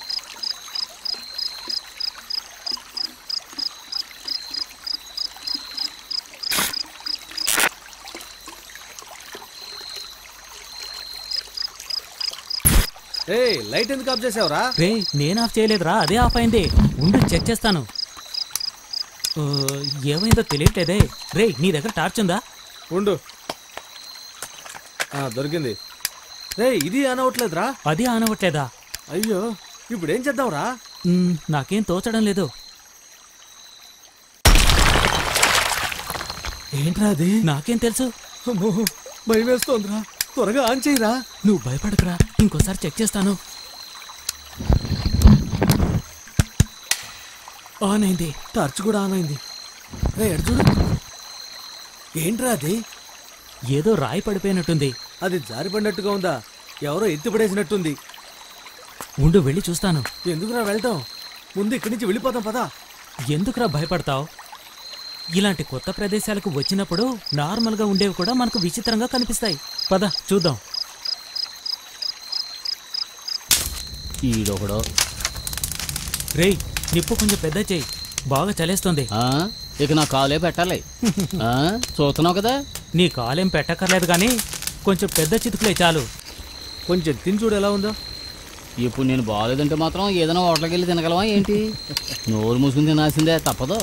ఏ లైట్ ఎందుకు ఆఫ్ చేసావురా? రే, నేను ఆఫ్ చేయలేదురా, అదే ఆఫ్ అయింది. ఉండు చెక్ చేస్తాను. ఆ, ఏమైందో తెలియట్లేదే. రే, నీ దగ్గర టార్చ్ ఉందా? ఉండు. ఆ, దొరికింది. రే, ఇది ఆన్ అవ్వట్లేదురా. అది ఆన్ అవ్వట్లేదా? అయ్యో, ఇప్పుడేం చేద్దాంరా? మ్మ్, నాకేం తోచడం లేదు. ఏంట్రా అది? నాకేం తెలుసు. అమ్మో, భయం వేస్తోందిరా. త్వరగా ఆన్ చేయరా. నువ్వు భయపడకురా, ఇంకోసారి చెక్ చేస్తాను. ఆన్ అయింది. టార్చ్ కూడా ఆన్ అయింది. రే ఎడు చూడు. ఏంట్రా అది? ఏదో రాయి పడిపోయినట్టుంది. అది జారిపడినట్టుగా ఉందా? ఎవరో ఎత్తిపడేసినట్టుంది. ఉండు, వెళ్ళి చూస్తాను. ఎందుకురా వెళ్ళటం? ముందు ఇక్కడి నుంచి వెళ్ళిపోతాం పదా. ఎందుకురా భయపడతావు? ఇలాంటి కొత్త ప్రదేశాలకు వచ్చినప్పుడు నార్మల్గా ఉండేవి కూడా మనకు విచిత్రంగా కనిపిస్తాయి. పద చూద్దాం. ఈడొకడో. రేయ్, నిప్పు కొంచెం పెద్ద చేయి, బాగా చలేస్తుంది. ఇక నా కాలే పెట్టాలి. చూస్తున్నావు కదా. నీ కాలేం పెట్టక్కర్లేదు కానీ కొంచెం పెద్ద చితుకులే చాలు. కొంచెం తిని చూడు ఎలా ఉందో. ఇప్పుడు నేను బాగలేదంటే మాత్రం ఏదైనా హోటల్కి వెళ్ళి తినగలవా ఏంటి? నోరు మూసుకుని తినాల్సిందే, తప్పదు.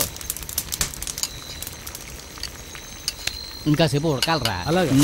ఇంకాసేపు ఉడకాలరా. అలాగే.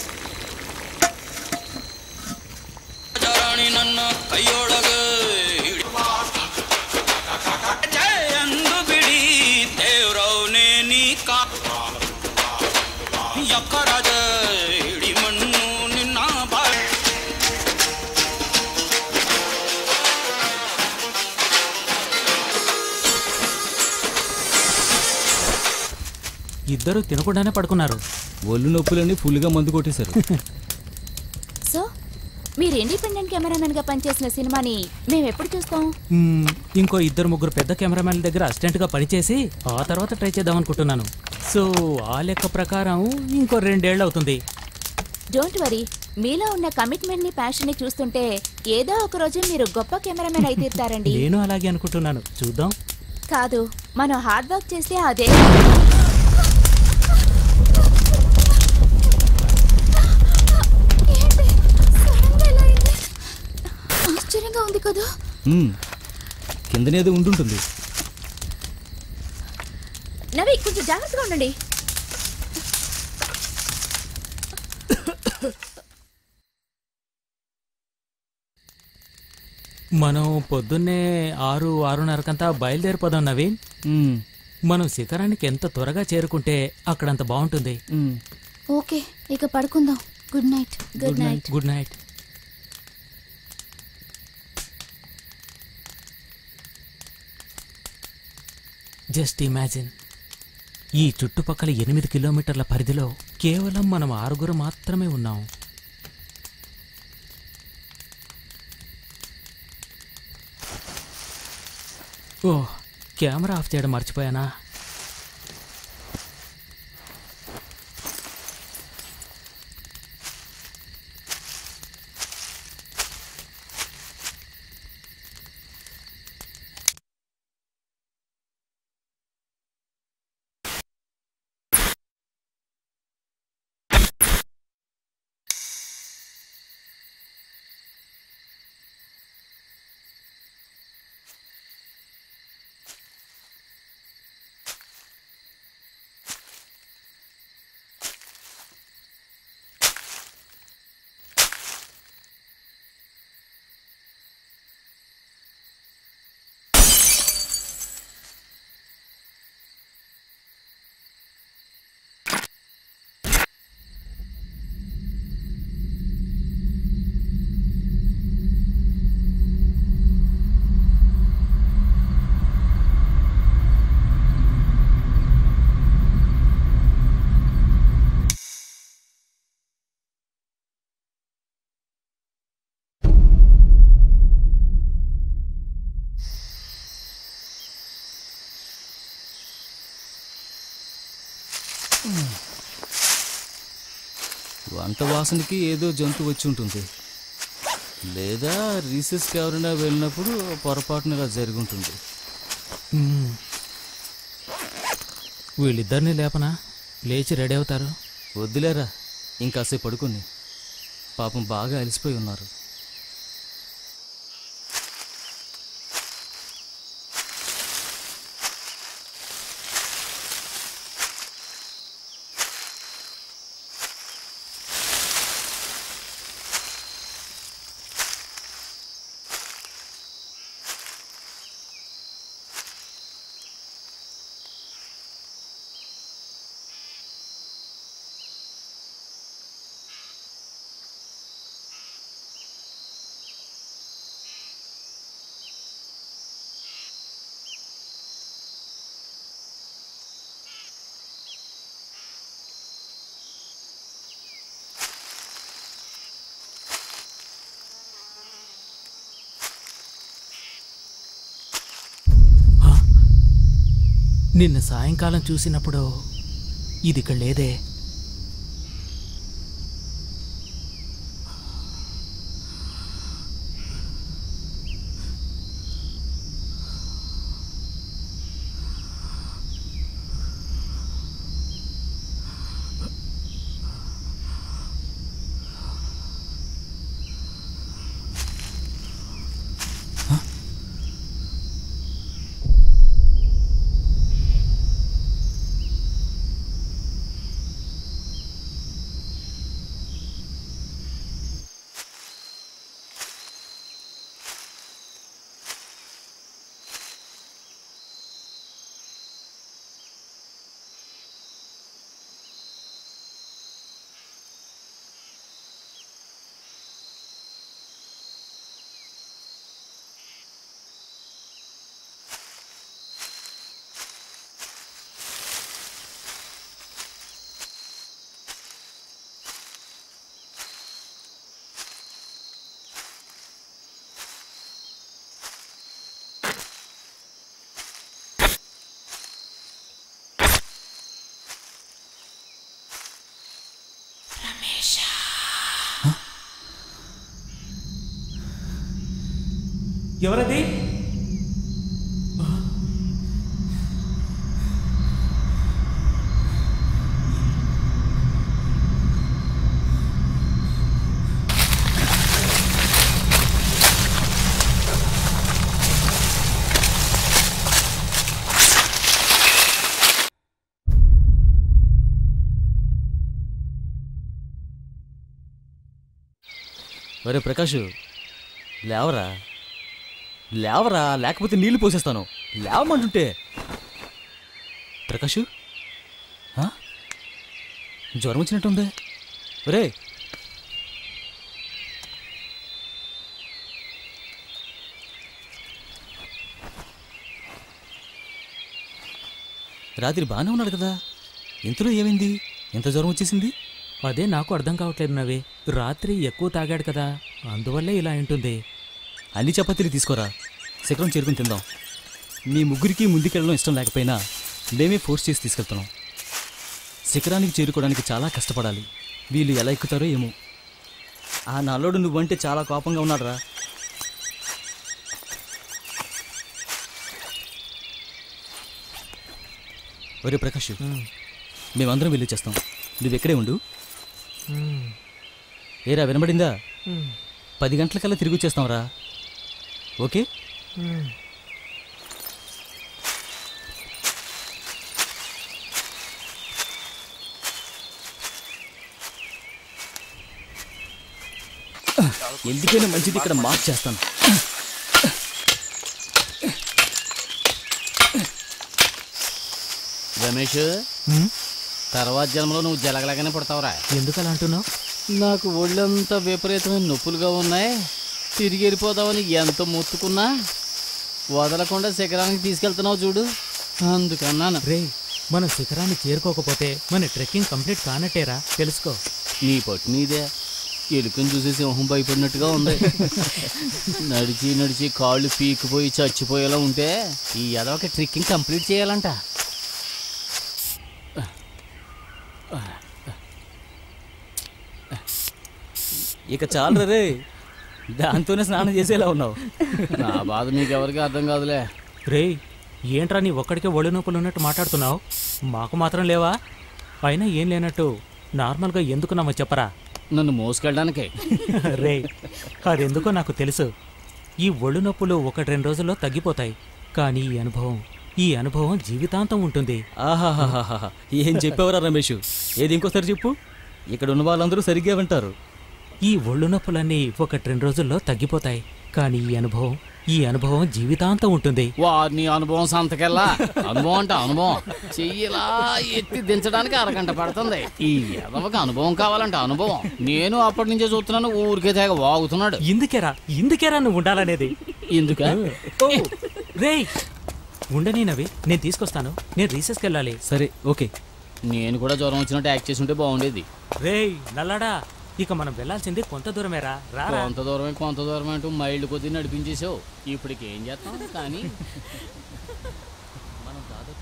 ఇద్దరు తినకుండానే పడుకున్నారు. ఒళ్ళు నొప్పులన్నీ ఫుల్గా మందు కొట్టేశారు. సో మీరు ఇండిపెండెంట్ కెమెరామెన్ గా పనిచేసిన సినిమాని మేము ఎప్పుడు చూస్తాం? మ్మ్, ఇంకో ఇద్దరు ముగ్గురు పెద్ద కెమెరామెన్ల దగ్గర అసిస్టెంట్ గా పనిచేసి ఆ తర్వాత ట్రై చేద్దాం అనుకుంటున్నాను. సో ఆ లెక్క ప్రకారం ఇంకో రెండేళ్ళు అవుతుంది. డోంట్ వరీ, మీలో ఉన్న కమిట్మెంట్ ని ప్యాషన్ ని చూస్తుంటే ఏదో ఒక రోజు మీరు గొప్ప కెమెరామెన్ అయి తీరుతారండి. నేను అలాగే అనుకుంటున్నాను, చూద్దాం. కాదు, మనం హార్డ్ వర్క్ చేస్తే అదే. ఆశ్చర్యంగా ఉంది కదా. కిందనేదో ఉండుంటుంది. నవి, కొంచెం జాగ్రత్తగా ఉండండి. మనం పొద్దున్నే ఆరు ఆరున్నరకంతా బయలుదేరిపోదాం నవీన్. మనం శిఖరానికి ఎంత త్వరగా చేరుకుంటే అక్కడంత బాగుంటుంది. ఓకే, ఇక పడుకుందాం. Good night. Good night. Good night. Just imagine, ఈ చుట్టుపక్కల ఎనిమిది కిలోమీటర్ల పరిధిలో కేవలం మనం ఆరుగురు మాత్రమే ఉన్నాం. ఓ, కెమెరా ఆఫ్ చేయడం మర్చిపోయానా? వంట వాసనకి ఏదో జంతువు వచ్చి ఉంటుంది, లేదా రీసెస్కి ఎవరైనా వెళ్ళినప్పుడు పొరపాటున ఇలా జరిగి ఉంటుంది. వీళ్ళిద్దరిని లేపనా? లేచి రెడీ అవుతారు. వద్దులేరా, ఇంకాసేపు పడుకుని. పాపం బాగా అలసిపోయి ఉన్నారు. నిన్న సాయంకాలం చూసినప్పుడు ఇది ఇక్కడ లేదే. ఎవరది? ఒరే ప్రకాష్, లేవరా లేవరా, లేకపోతే నీళ్లు పోసేస్తాను. లేవమంటుంటే. ప్రకాష్, జ్వరం వచ్చినట్టుంది. ఒరే రాత్రి బాగానే ఉన్నాడు కదా, ఇంతలో ఏమైంది? ఎంత జ్వరం వచ్చేసింది? అదే నాకు అర్థం కావట్లేదు నవి. రాత్రి ఎక్కువ తాగాడు కదా, అందువల్లే ఇలా ఉంటుంది. అన్ని చపాతీలు తీసుకోరా, శిఖరం చేరుకుని తిందాం. మీ ముగ్గురికి ముందుకెళ్ళడం ఇష్టం లేకపోయినా మేమే ఫోర్స్ చేసి తీసుకెళ్తున్నాం. శిఖరానికి చేరుకోవడానికి చాలా కష్టపడాలి. వీళ్ళు ఎలా ఎక్కుతారో ఏమో. ఆ నల్లోడు నువ్వంటే చాలా కోపంగా ఉన్నాడురా. ఒరే ప్రకాష్, మేమందరం వెళ్ళి చేస్తాం, నువ్వు ఎక్కడే ఉండు. ఏరా వినబడిందా? పది గంటలకల్లా తిరిగి వచ్చేస్తాంరా, ఓకే? ఎందుకైనా మంచిది ఇక్కడ మార్క్ చేస్తాను. రమేష్, తర్వాత జన్మలో నువ్వు జలగలాగానే పుడతావురా. ఎందుకు అలా అంటున్నావు? నాకు ఒళ్ళంతా విపరీతమైన నొప్పులుగా ఉన్నాయి. తిరిగి వెళ్ళిపోదామని ఎంత మొత్తుకున్నా వదలకుండా శిఖరానికి తీసుకెళ్తున్నావు చూడు, అందుకన్నాను. రే, మనం శిఖరాన్ని చేరుకోకపోతే మన ట్రెక్కింగ్ కంప్లీట్ కానట్టేరా, తెలుసుకో. నీ పట్టు నీదే. ఎలుకని చూసి సింహం భయపడినట్టుగా ఉంది. నడిచి నడిచి కాళ్ళు పీకిపోయి చచ్చిపోయేలా ఉంటే ఈ ఎదవకి ట్రెక్కింగ్ కంప్లీట్ చేయాలంట. ఇక చాలు రే, దాంతోనే స్నానం చేసేలా ఉన్నావు. నా బాధ మీకెవరికి అర్థం కాదులే. రే, ఏంట్రా నీ ఒక్కడికే ఒళ్ళు నొప్పులు ఉన్నట్టు మాట్లాడుతున్నావు? మాకు మాత్రం లేవా? అయినా ఏం లేనట్టు నార్మల్గా ఎందుకు నమ్మ చెప్పరా? నన్ను మోసుకెళ్ళడానికి. రే, అదెందుకో నాకు తెలుసు. ఈ ఒళ్ళు నొప్పులు ఒకటి రెండు రోజుల్లో తగ్గిపోతాయి, కానీ ఈ అనుభవం ఈ అనుభవం జీవితాంతం ఉంటుంది. ఆహాహాహా, ఏం చెప్పావురా రమేష్? ఏది ఇంకోసారి చెప్పు. ఇక్కడ ఉన్న వాళ్ళందరూ సరిగ్గా వింటారు. ఈ ఒళ్ళు నొప్పులన్నీ ఒకటి రెండు రోజుల్లో తగ్గిపోతాయి, కానీ ఈ అనుభవం ఈ అనుభవం జీవితాంతం ఉంటుంది. వారిని అనుభవం సంతకెళ్ళా. అనుభవం అంటే అనుభవం చెయ్యిలా ఎత్తి దించడానికి అరగంట పడుతుంది. ఈ ఎదవకి అనుభవం కావాలంటే అనుభవం. నేను అప్పటి నుంచే చూస్తున్నాను, ఊరికే తెగ వాగుతున్నాడు. ఇందుకేరా ఇందుకేరా నువ్వు ఉండాలనేది. ఎందుక? రే, ఉండని నవి, నేను తీసుకొస్తాను. నేను రీసెస్కి వెళ్ళాలి. సరే, ఓకే. నేను కూడా జ్వరం వచ్చినట్టు యాక్ట్ చేసి ఉంటే బాగుండేది. రే నల్లాడా, ఇక మనం వెళ్లాల్సింది కొంత దూరమేరా. రారా. కొంత దూరమే కొంత దూరమే అంటూ మైళ్ళు కొద్ది నడిపించేసావు. ఇప్పటికి ఏం చేస్తాం? కానీ మనం దాదాపు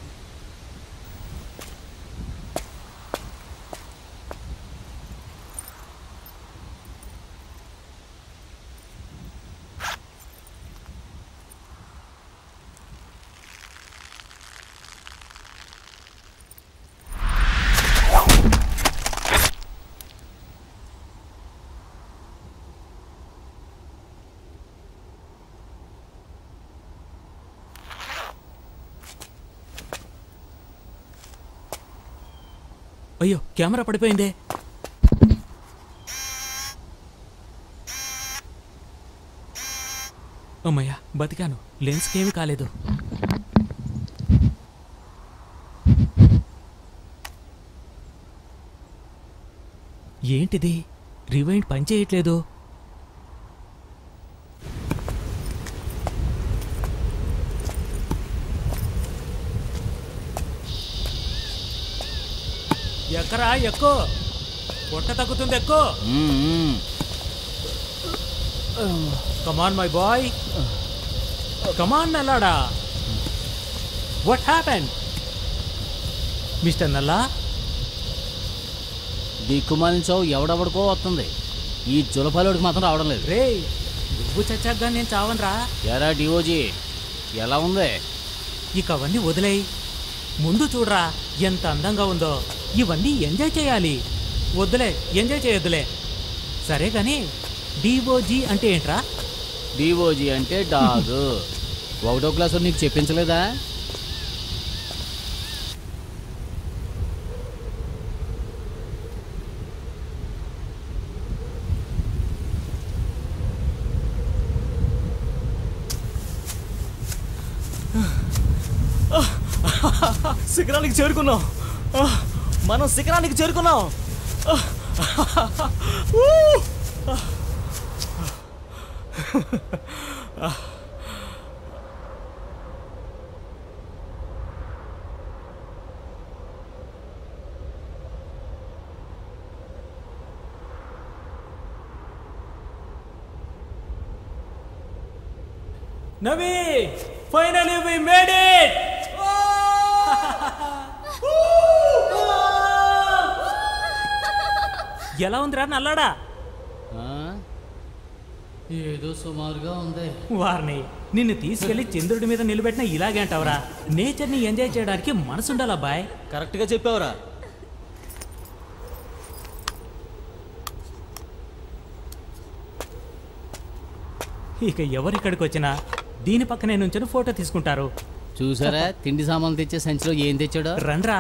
అయ్యో, కెమెరా పడిపోయిందే. అమ్మయ్యా, బతికాను. లెన్స్కి ఏమీ కాలేదు. ఏంటిది? రివైండ్ పనిచేయట్లేదు. ఎక్కరా, ఎక్కువ పొట్ట తగ్గుతుంది, ఎక్కువ. కమాన్ మై బాయ్, కమాన్ నల్లాడా. What happened mister Nalla? దిక్కుమాలించావు, ఎవడెవడికో వస్తుంది. ఈ జులపాలోడికి మాత్రం రావడం లేదు. రే, నువ్వు చచ్చాక నేను చావనరా. ఎరా డిఓజీ, ఎలా ఉంది? ఇక అవన్నీ వదిలేయి, ముందు చూడరా ఎంత అందంగా ఉందో. ఇవన్నీ ఎంజాయ్ చేయాలి. వద్దులే, ఎంజాయ్ చేయొద్దులే. సరే కానీ డిఓజీ అంటే ఏంట్రా? డిఓజీ అంటే డాగ్. ఒకటో క్లాసు నీకు చెప్పించలేదా? శిఖరానికి చేరుకున్నాం, మనం శిఖరానికి చేరుకున్నాం. Navi finally we made it. ఎలా ఉందిరా నల్లాడా? ఏదో సుమారుగా ఉంది. వారిని నిన్ను తీసుకెళ్లి చంద్రుడి మీద నిలబెట్టిన ఇలాగే అంటావరా? నేచర్ ని ఎంజాయ్ చేయడానికి మనసు ఉండాలి అబ్బాయి. కరెక్ట్ గా చెప్పావురా. ఇక ఎవరు ఇక్కడికి వచ్చినా దీని పక్కనే నుంచొని ఫోటో తీసుకుంటారు. చూసారా తిండి సామాన్లు తెచ్చే సంచిలో ఏం తెచ్చాడో? రండ్రా.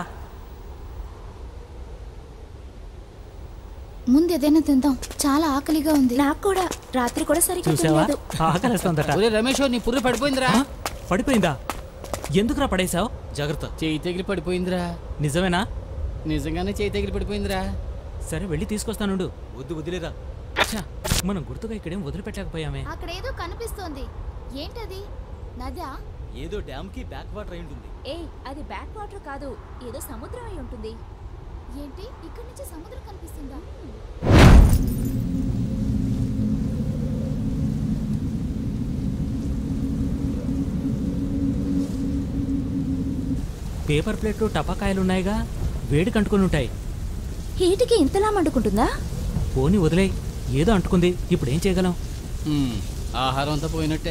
ముందు ఏదైనా తిందాం, చాలా ఆకలిగా ఉంది. నాకు కూడా రాత్రి కూడా సరిగ్గా చూసావా తినలేదు. ఆకలిస్తుందట. ఒరే రమేష్ నీ పుర్రె పడిపోయిందిరా. పడిపోయిందా? ఎందుకురా పడేసావు? జాగ్రత్త. చేయి తగిలి పడిపోయిందిరా. నిజమేనా? నిజంగానే చేయి తగిలి పడిపోయిందిరా. సరే వెళ్ళి తీసుకొస్తానుండు. వద్దు వదిలేరా. మనం గుర్తుగా ఇక్కడేం వదిలిపెట్టకపోయామే. అక్కడ ఏదో కనిపిస్తోంది. ఏంటది? నదా? ఏదో డ్యామ్ కి బ్యాక్ వాటర్ అయి ఉంటుంది. ఏ అది బ్యాక్ వాటర్ కాదు, ఏదో సముద్రం అయి ఉంటుంది. ఏంటి ఇక్కడి నుంచి సముద్రం కనిపిస్తుందా? పేపర్ ప్లేట్లు టపాకాయలున్నాయిగా, వేడి కంటుకుని ఉంటాయి. హీటికి ఇంతలా మండుకుంటుందా? పోనీ వదిలేయ్, ఏదో అంటుకుంది. ఇప్పుడు ఏం చేయగలం? ఆహారం అంతా పోయినట్టే.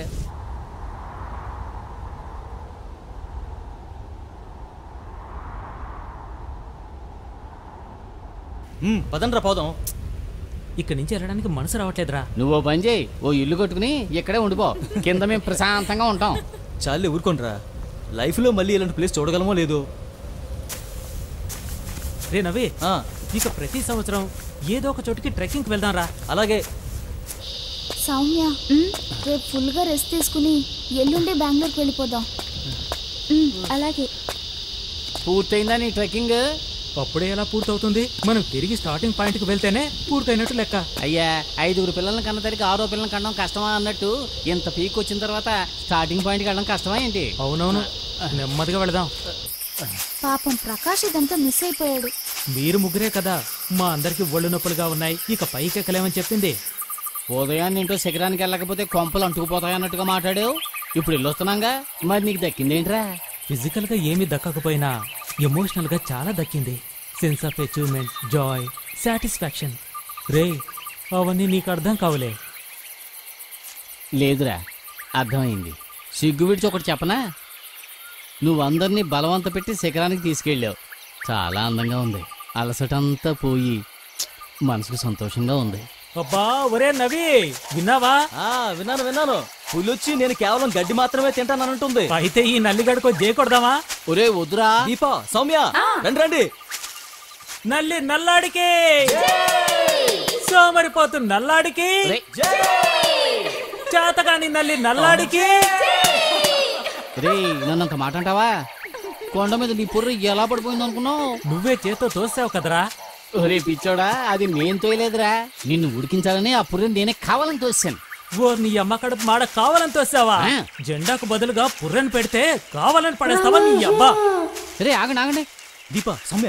పదండ్రా పోదాం. ఇక్కడి నుంచి వెళ్ళడానికి మనసు రావట్లేదురా. నువ్వు పని చేయి, ఓ ఇల్లు కట్టుకుని ఇక్కడే ఉండిపో. కింద మేము ప్రశాంతంగా ఉంటాం. చాలే ఊరుకోండ్రా. లైఫ్లో మళ్ళీ ఇలాంటి ప్లేస్ చూడగలమో లేదో. రే నవీ, ఇక ప్రతి సంవత్సరం ఏదో ఒక చోటికి ట్రెక్కింగ్కి వెళ్దాం రా. అలాగే. సౌమ్య, రేపు ఫుల్గా రెస్ట్ తీసుకుని ఎల్లుండి బెంగళూరుకి వెళ్ళిపోదాం. అలాగే. పూర్తయిందా నీ ట్రెక్కింగ్? అప్పుడే ఎలా పూర్తవుతుంది? మనం తిరిగి స్టార్టింగ్ పాయింట్కి వెళ్తేనే పూర్తయినట్టు లెక్క. అయ్యా, ఐదుగురు పిల్లల్ని కన్న తరికి ఆరో పిల్లల్ని కనడం కష్టమా అన్నట్టు ఇంత పీక్ వచ్చిన తర్వాత స్టార్టింగ్ పాయింట్కి వెళ్ళడం కష్టమా ఏంటి? అవునవును, నెమ్మదిగా వెళదాం. పాపం ప్రకాష్ ఇదంతా మిస్ అయిపోయాడు. మీరు ముగ్గురే కదా, మా అందరికి ఒళ్ళు నొప్పులుగా ఉన్నాయి, ఇక పైకి ఎక్కలేమని చెప్పింది. ఉదయాన్ని ఏంటో శిఖరానికి వెళ్ళకపోతే కొంపలు అంటుకుపోతాయి అన్నట్టుగా మాట్లాడావు. ఇప్పుడు వెళ్ళొస్తున్నాగా, మరి నీకు దక్కిందేంట్రా? ఫిజికల్ గా ఏమీ దక్కకపోయినా ఎమోషనల్ గా చాలా దక్కింది. Sense of achievement, joy, satisfaction. రే, అవన్నీ నీకు అర్థం కావులే. లేదురా, అర్థమైంది. సిగ్గు విడిచి ఒకటి చెప్పనా? నువ్వందరినీ బలవంత పెట్టి శిఖరానికి తీసుకెళ్ళావు. చాలా అందంగా ఉంది. అలసటంతా పోయి మనసుకు సంతోషంగా ఉంది. అబ్బా ఒరే నవి, విన్నావా? విన్నాను విన్నాను. పులొచ్చి నేను కేవలం గడ్డి మాత్రమే తింటానంటుంది. అయితే ఈ నల్లిగడుకో జేకొడదామా? ఒరే వద్దురా. దీపా, సౌమ్య రండి రండి. నల్లి నల్లాడికి, సోమరిపోతు నల్లాడికి, చేతగాని నల్లి నల్లాడికి. రే నన్నంత మాట అంటావా? కొండ మీద నీ పుర్ర ఎలా పడిపోయింది అనుకున్నావు? నువ్వే చేత్తో తోసావు కదరా. ఒరే పిచ్చోడా, అది నేను తోయలేదురా. నిన్ను ఉడికించాలని ఆ పుర్రెని నేనే కావాలని తోసాను. ఓ నీ అమ్మ కడుపు మాడ కావాలని తోసావా? జెండాకు బదులుగా పుర్రెని పెడితే కావాలని పడేస్తావా నీ అబ్బా? రే ఆగండి ఆగండి. దీపా, సౌమ్య,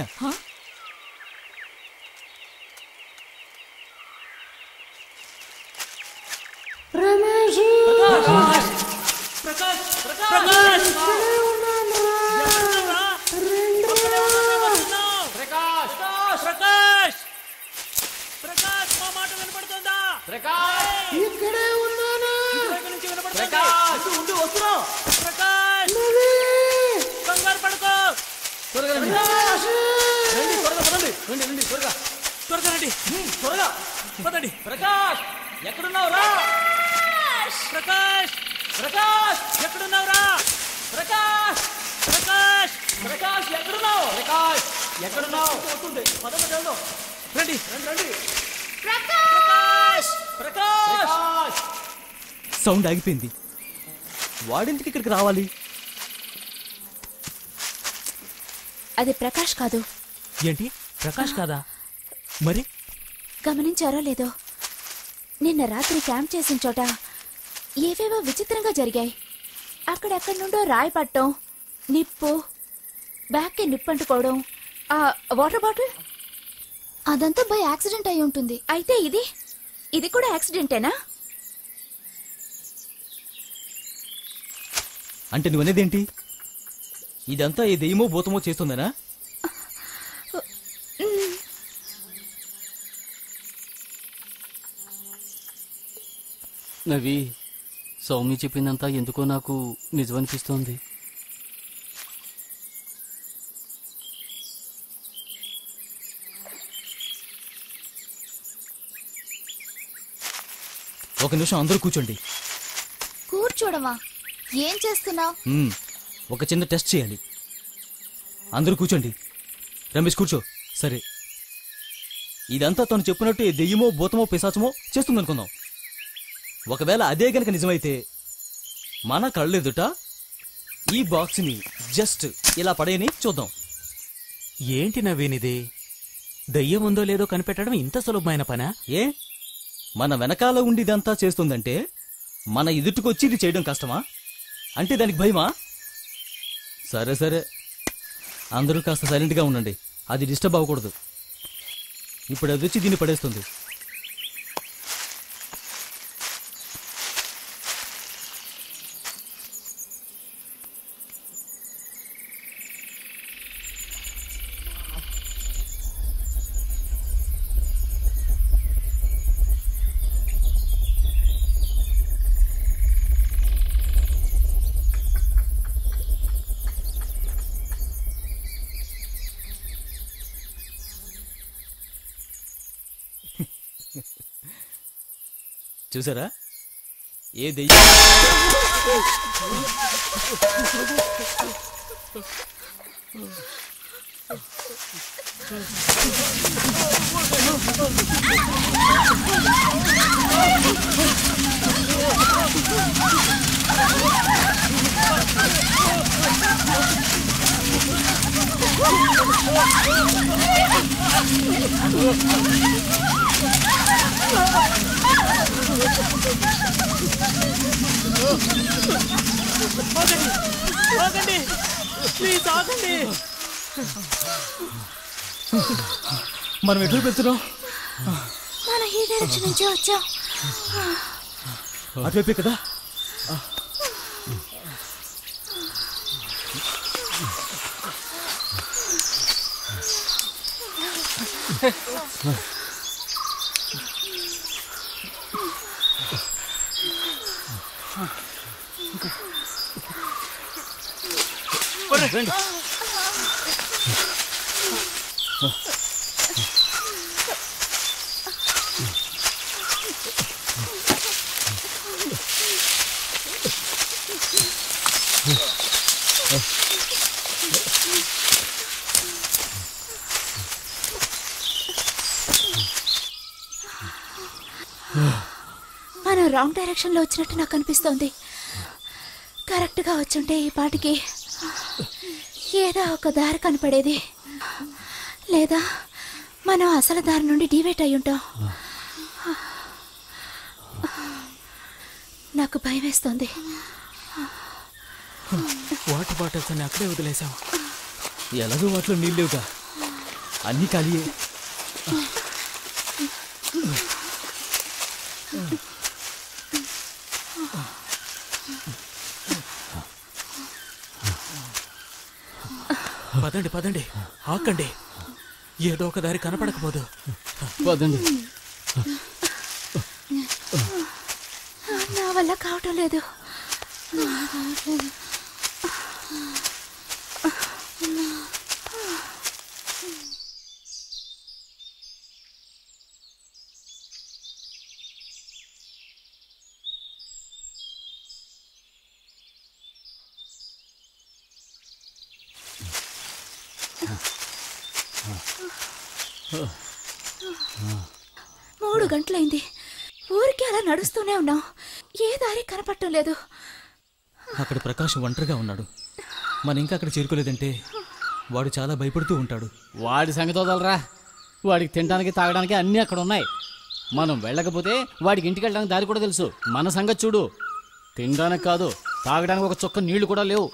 ప్రకాష్ ఎక్కడున్నావురా? ప్రకాష్ ప్రకాష్ ఎక్కడున్నావురా? ప్రకాష్ ప్రకాష్ ప్రకాష్ ఎక్కడున్నావు? ప్రకాష్ ఎక్కడున్నావు? రండి రండి. ప్రకాష్ ప్రకాష్. సౌండ్ ఆగిపోయింది. వాడెందుకు ఇక్కడికి రావాలి? అది ప్రకాష్ కాదు. ఏంటి ప్రకాష్ కాదా? మరి గమనించారో లేదో, నిన్న రాత్రి క్యాంప్ చేసిన చోట ఏవేవో విచిత్రంగా జరిగాయి. అక్కడెక్కడి నుండో రాయి పట్టడం, నిప్పు, బ్యాగ్కి నిప్పు అంటుకోవడం, ఆ వాటర్ బాటిల్, అదంతా బై యాక్సిడెంట్ అయి ఉంటుంది. అయితే ఇది ఇది కూడా యాక్సిడెంటేనా? అంటే నువ్వనేదేంటి? ఇదంతా ఏ దెయ్యమో భూతమో చేస్తుందనా? నవి, సౌమి చెప్పిందంతా ఎందుకో నాకు నిజమనిపిస్తోంది. ఒక నిమిషం అందరూ కూర్చోండి. కూర్చోడమా? ఏం చేస్తున్నావు? మ్మ్, ఒక చిన్న టెస్ట్ చేయాలి. అందరూ కూర్చోండి. రమేష్ కూర్చో. సరే, ఇదంతా తను చెప్పినట్టు ఏ దెయ్యమో భూతమో పిశాచమో చేస్తుందనుకుందాం. ఒకవేళ అదే గనక నిజమైతే మన కళ్ళెదుట ఈ బాక్స్ని జస్ట్ ఇలా పడేయని చూద్దాం. ఏంటి నవీనిది? దయ్యం ఉందో లేదో కనిపెట్టడం ఇంత సులభమైన పనా? ఏ మన వెనకాల ఉండి ఇదంతా చేస్తుందంటే మన ఎదుటికొచ్చి ఇది చేయడం కష్టమా? అంటే దానికి భయమా? సరే సరే, అందరూ కాస్త సైలెంట్గా ఉండండి. అది డిస్టర్బ్ అవ్వకూడదు. ఇప్పుడు అది వచ్చి దీన్ని పడేస్తుంది. చూసారా? ఏ దెయ్యం మనం ఎటు వెళ్తున్నాం? మనం ఈ డైరెక్షన్ నుంచి వచ్చాం. అటువైపే కదా. రండి. మనం రాంగ్ డైరెక్షన్ లో వచ్చినట్టు నాకు అనిపిస్తోంది. కరెక్ట్ గా వచ్చుంటే ఈ పాటికి ఏదో ఒక దారి కనపడేది. లేదా మనం అసలు దారి నుండి డివేట్ అయి ఉంటాం. నాకు భయం వేస్తోంది. వాటర్ బాటిల్స్ అని అక్కడే వదిలేసాం. ఎలాగో వాటిలో నీళ్ళు లేవుగా, అన్నీ ఖాళీయే. పదండి పదండి, ఆకండి. ఏదో ఒక దారి కనపడకపోదు. పదండి. నా వల్ల కావటం లేదు. మూడు గంటలైంది. ఊరికి అలా నడుస్తూనే ఉన్నాం. ఏ దారి కనపడటం లేదు. అక్కడ ప్రకాష్ ఒంటరిగా ఉన్నాడు. మనం ఇంకా అక్కడ చేరుకోలేదంటే వాడు చాలా భయపడుతూ ఉంటాడు. వాడి సంగతి వదలరా. వాడికి తినడానికి తాగడానికి అన్నీ అక్కడ ఉన్నాయి. మనం వెళ్ళకపోతే వాడికి ఇంటికి వెళ్ళడానికి దారి కూడా తెలుసు. మన సంగతి చూడు. తినడానికి కాదు, తాగడానికి ఒక చుక్క నీళ్లు కూడా లేవు.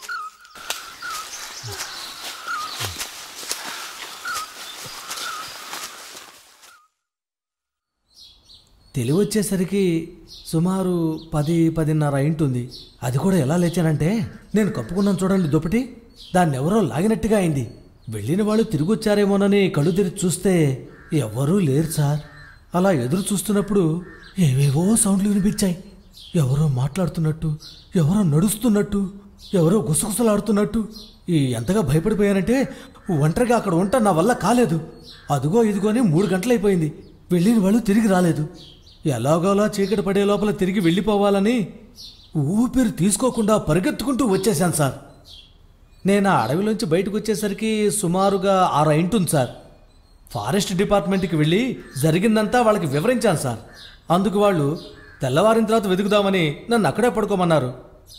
తెలివి వచ్చేసరికి సుమారు పది పదిన్నర అయింటుంది. అది కూడా ఎలా లేచానంటే నేను కప్పుకున్నాను చూడండి దుప్పటి, దాన్ని ఎవరో లాగినట్టుగా అయింది. వెళ్ళిన వాళ్ళు తిరిగి వచ్చారేమోనని కళ్ళు తెరిచి చూస్తే ఎవ్వరూ లేరు సార్. అలా ఎదురు చూస్తున్నప్పుడు ఏవేవో సౌండ్లు వినిపించాయి. ఎవరో మాట్లాడుతున్నట్టు, ఎవరో నడుస్తున్నట్టు, ఎవరో గుసగుసలాడుతున్నట్టు. ఈ ఎంతగా భయపడిపోయానంటే ఒంటరిగా అక్కడ ఉంటా నా వల్ల కాలేదు. అదిగో ఇదిగోని మూడు గంటలైపోయింది. వెళ్ళిన వాళ్ళు తిరిగి రాలేదు. ఎలాగోలా చీకటి పడే లోపల తిరిగి వెళ్ళిపోవాలని ఊపిరి తీసుకోకుండా పరిగెత్తుకుంటూ వచ్చేశాను సార్. నేను ఆ అడవిలోంచి బయటకు వచ్చేసరికి సుమారుగా ఆరు అయింటుంది సార్. ఫారెస్ట్ డిపార్ట్మెంట్కి వెళ్ళి జరిగిందంతా వాళ్ళకి వివరించాను సార్. అందుకు వాళ్ళు తెల్లవారిన తర్వాత వెతుకుదామని నన్ను అక్కడే పడుకోమన్నారు.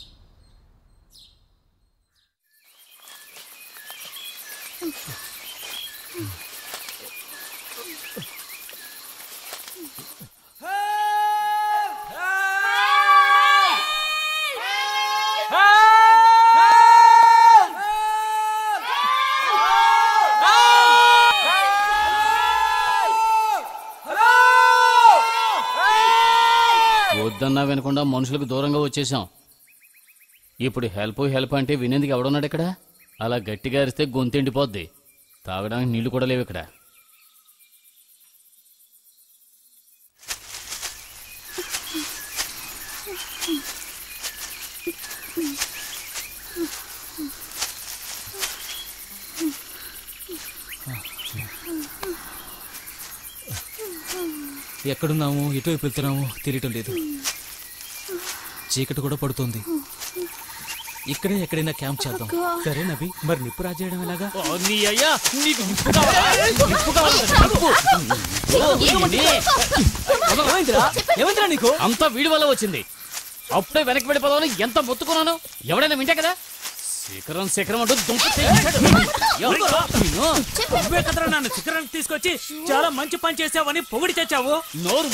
వద్దన్నా వినకుండా మనుషులకు దూరంగా వచ్చేసాం. ఇప్పుడు హెల్ప్ హెల్ప్ అంటే వినేందుకు ఎవడున్నాడు ఇక్కడ? అలా గట్టిగా అరిస్తే గొంతు ఎండిపోద్ది. తాగడానికి నీళ్లు కూడా లేవు ఇక్కడ. ఎక్కడున్నాము, ఎటువైపు వెళ్తున్నాము తెలియటం లేదు. చీకటి కూడా పడుతుంది. ఇక్కడే ఎక్కడైనా క్యాంప్ చేద్దాం. సరే నబి, మరి నిప్పు రాజేయడం ఎలాగా? ఏమైందిరా నీకు? అంతా వీడి వల్ల వచ్చింది. అప్పుడే వెనక్కి వెళ్ళిపోదామని ఎంత మొత్తుకున్నాను. ఎవడైనా వింటే కదా. శిఖరం శిఖరం అంటూ నువ్వే కదరా నన్ను శిఖరానికి తీసుకొచ్చి చాలా మంచి పని చేసావని పొగిడి తెచ్చావు. నోరు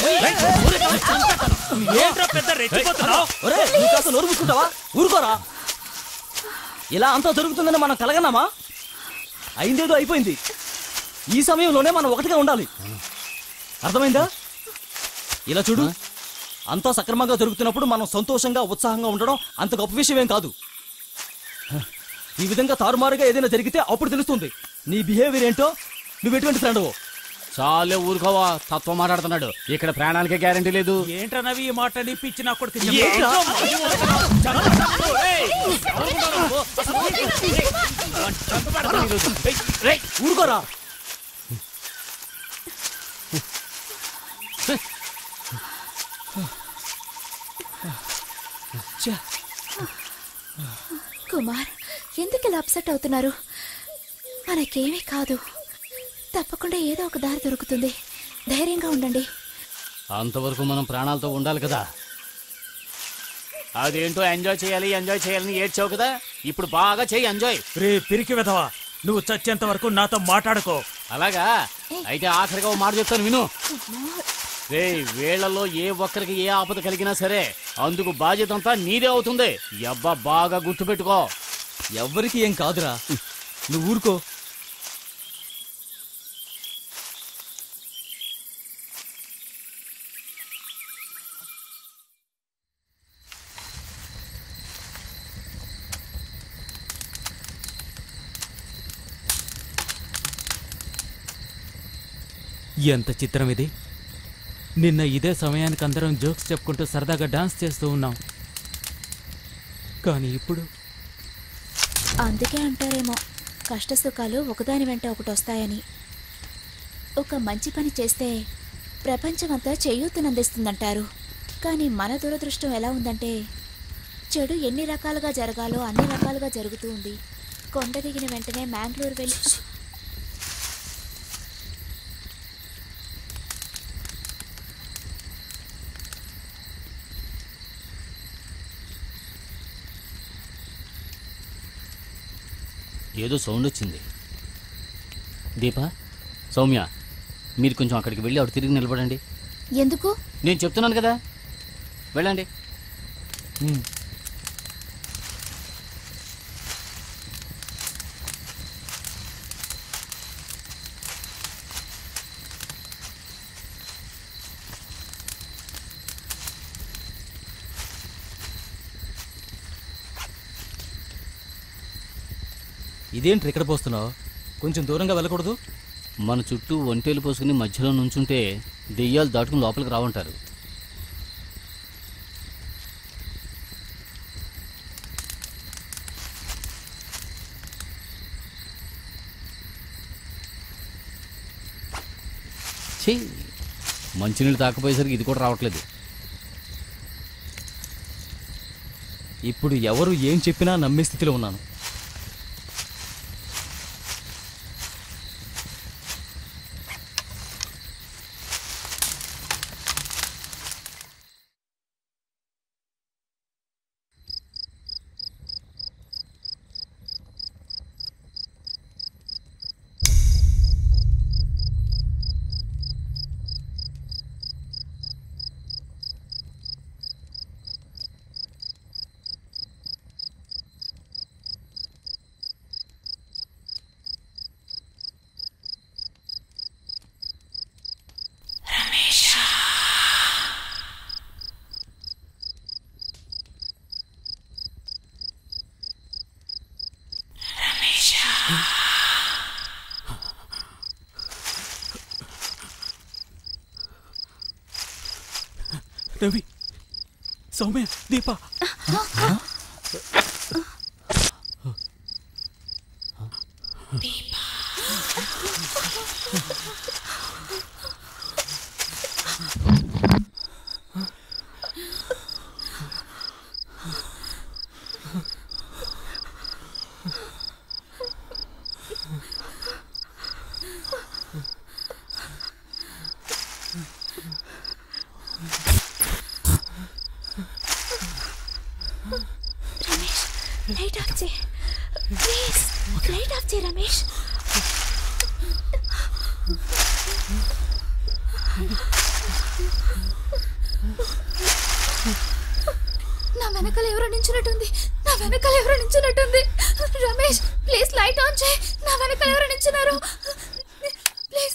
ఏంట్రా పెద్ద రెచ్చిపోతున్నావు? నోరు మూసుకుంటావా? ఊరుకోరా. ఇలా అంతా జరుగుతుందని మనం కలగన్నామా? అయిందేదో అయిపోయింది. ఈ సమయంలోనే మనం ఒకటిగా ఉండాలి. అర్థమైందా? ఇలా చూడు, అంతా సక్రమంగా జరుగుతున్నప్పుడు మనం సంతోషంగా ఉత్సాహంగా ఉండడం అంత గొప్ప విషయం ఏం కాదు. ఈ విధంగా తారుమారుగా ఏదైనా జరిగితే అప్పుడు తెలుస్తుంది నీ బిహేవియర్ ఏంటో, నువ్వు ఎటువంటి ఫ్రెండ్వో. చాలే ఊరుకోవా, తత్వం మాట్లాడుతున్నాడు. ఇక్కడ ప్రాణాలకే గ్యారంటీ లేదు. ఏంట్రా నవి ఈ మాట పిచ్చి నా కొడుకు. ఊరుకోరా. కుమార్, ఎందుకు ఇలా అప్సెట్ అవుతున్నారు? మనకేమీ కాదు. తప్పకుండా ఏదో ఒక దారి దొరుకుతుంది. ధైర్యంగా ఉండండి. అంతవరకు మనం ప్రాణాలతో ఉండాలి కదా. అదేంటో ఎంజాయ్ చేయాలి ఎంజాయ్ చేయాలని ఏడ్చావు కదా, ఇప్పుడు బాగా చెయ్యి ఎంజాయ్. రే పిరికి వెధవా, నువ్వు చచ్చేంత వరకు నాతో మాట్లాడుకో. అలాగా? అయితే ఆఖరిగా ఓ మాట చెప్తాను విను. రే, వేళ్లలో ఏ ఒక్కరికి ఏ ఆపద కలిగినా సరే అందుకు బాధ్యత అంతా నీదే అవుతుంది. అబ్బా బాగా గుర్తుపెట్టుకో. ఎవ్వరికి ఏం కాదురా, నువ్వు ఊరుకో. ఎంత చిత్రం ఇది. నిన్న ఇదే సమయానికి అందరం జోక్స్ చెప్పుకుంటూ సరదాగా డాన్స్ చేస్తూ ఉన్నాం. కానీ ఇప్పుడు అందుకే అంటారేమో కష్ట సుఖాలు ఒకదాని వెంట ఒకటి వస్తాయని. ఒక మంచి పని చేస్తే ప్రపంచమంతా చేయూతనందిస్తుందంటారు. కానీ మన దురదృష్టం ఎలా ఉందంటే చెడు ఎన్ని రకాలుగా జరగాలో అన్ని రకాలుగా జరుగుతూ ఉంది. కొండ దిగిన వెంటనే మ్యాంగ్లూరు వెళ్ళి ఏదో సౌండ్ వచ్చింది. దీపా, సౌమ్య, మీరు కొంచెం అక్కడికి వెళ్ళి ఆవిడ తిరిగి నిలబడండి. ఎందుకు? నేను చెప్తున్నాను కదా, వెళ్ళండి. ఇదేంటి ఇక్కడ పోస్తున్నావు? కొంచెం దూరంగా వెళ్ళకూడదు? మన చుట్టూ ఒంటేలు పోసుకుని మధ్యలో నుంచుంటే దెయ్యాలు దాటుకుని లోపలికి రావంటారు. ఛీ, మంచినీళ్ళు తాకపోయేసరికి ఇది కూడా రావట్లేదు. ఇప్పుడు ఎవరు ఏం చెప్పినా నమ్మే స్థితిలో ఉన్నాను. రవి, సౌమ్య, దీప, లైట్ ఆఫ్ చేయి ప్లీజ్. లైట్ ఆఫ్ చేయి రమేష్. నా వెనకాల ఎవరో నించున్నట్టుంది. నా వెనకాల ఎవరో నించున్నట్టుంది. రమేష్ ప్లీజ్ లైట్ ఆన్ చేయి. నా వెనకాల ఎవరో నించున్నారు ప్లీజ్.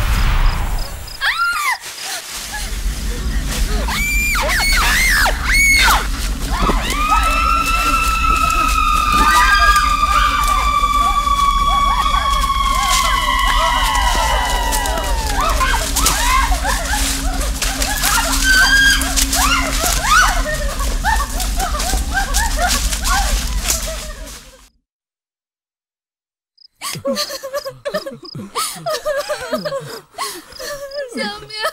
సౌమ్య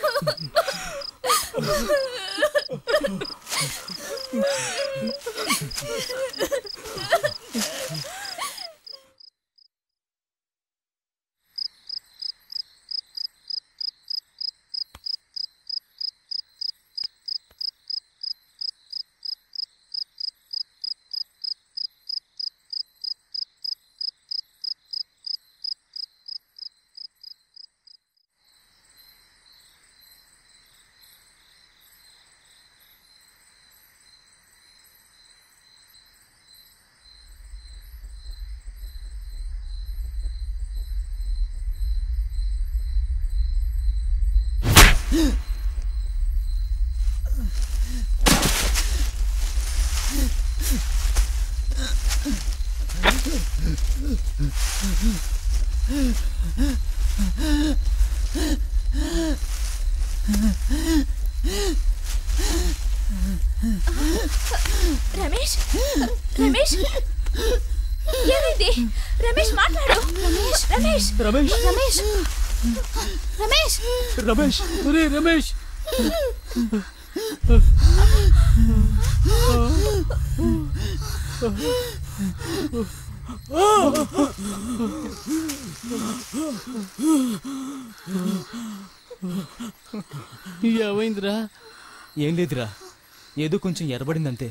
రమేష్ రమేష్ ఏమైంది? రమేష్ మాట్లాడు. రమేష్ రమేష్ రమేష్ రమేష్ రమేష్ రమేష్ ఒరే రమేష్. ఏమైందిరా? ఏం లేదురా, ఏదో కొంచెం ఎర్రబడిందంతే.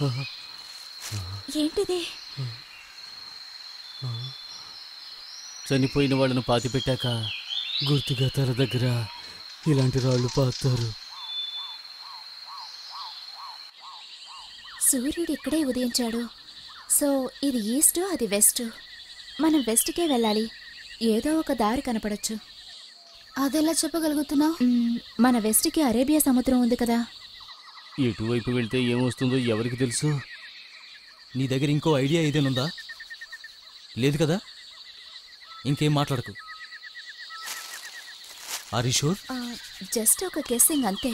ఏంటిది? చనిపోయిన వాళ్ళను పాతి పెట్టాక గుర్తుగా తల దగ్గర ఇలాంటి రాళ్ళు పాతారు. సూర్యుడు ఇక్కడే ఉదయించాడు. సో ఇది ఈస్ట్, అది వెస్ట్. మనం వెస్ట్కే వెళ్ళాలి. ఏదో ఒక దారి కనపడచ్చు. అదెలా చెప్పగలుగుతున్నావు? మన వెస్ట్కి అరేబియా సముద్రం ఉంది కదా. ఎటువైపు వెళ్తే ఏమొస్తుందో ఎవరికి తెలుసు? నీ దగ్గర ఇంకో ఐడియా ఏదేనుందా? లేదు కదా? ఇంకేం మాట్లాడకు. Are you sure? జస్ట్ ఒక గెస్సింగ్ అంతే.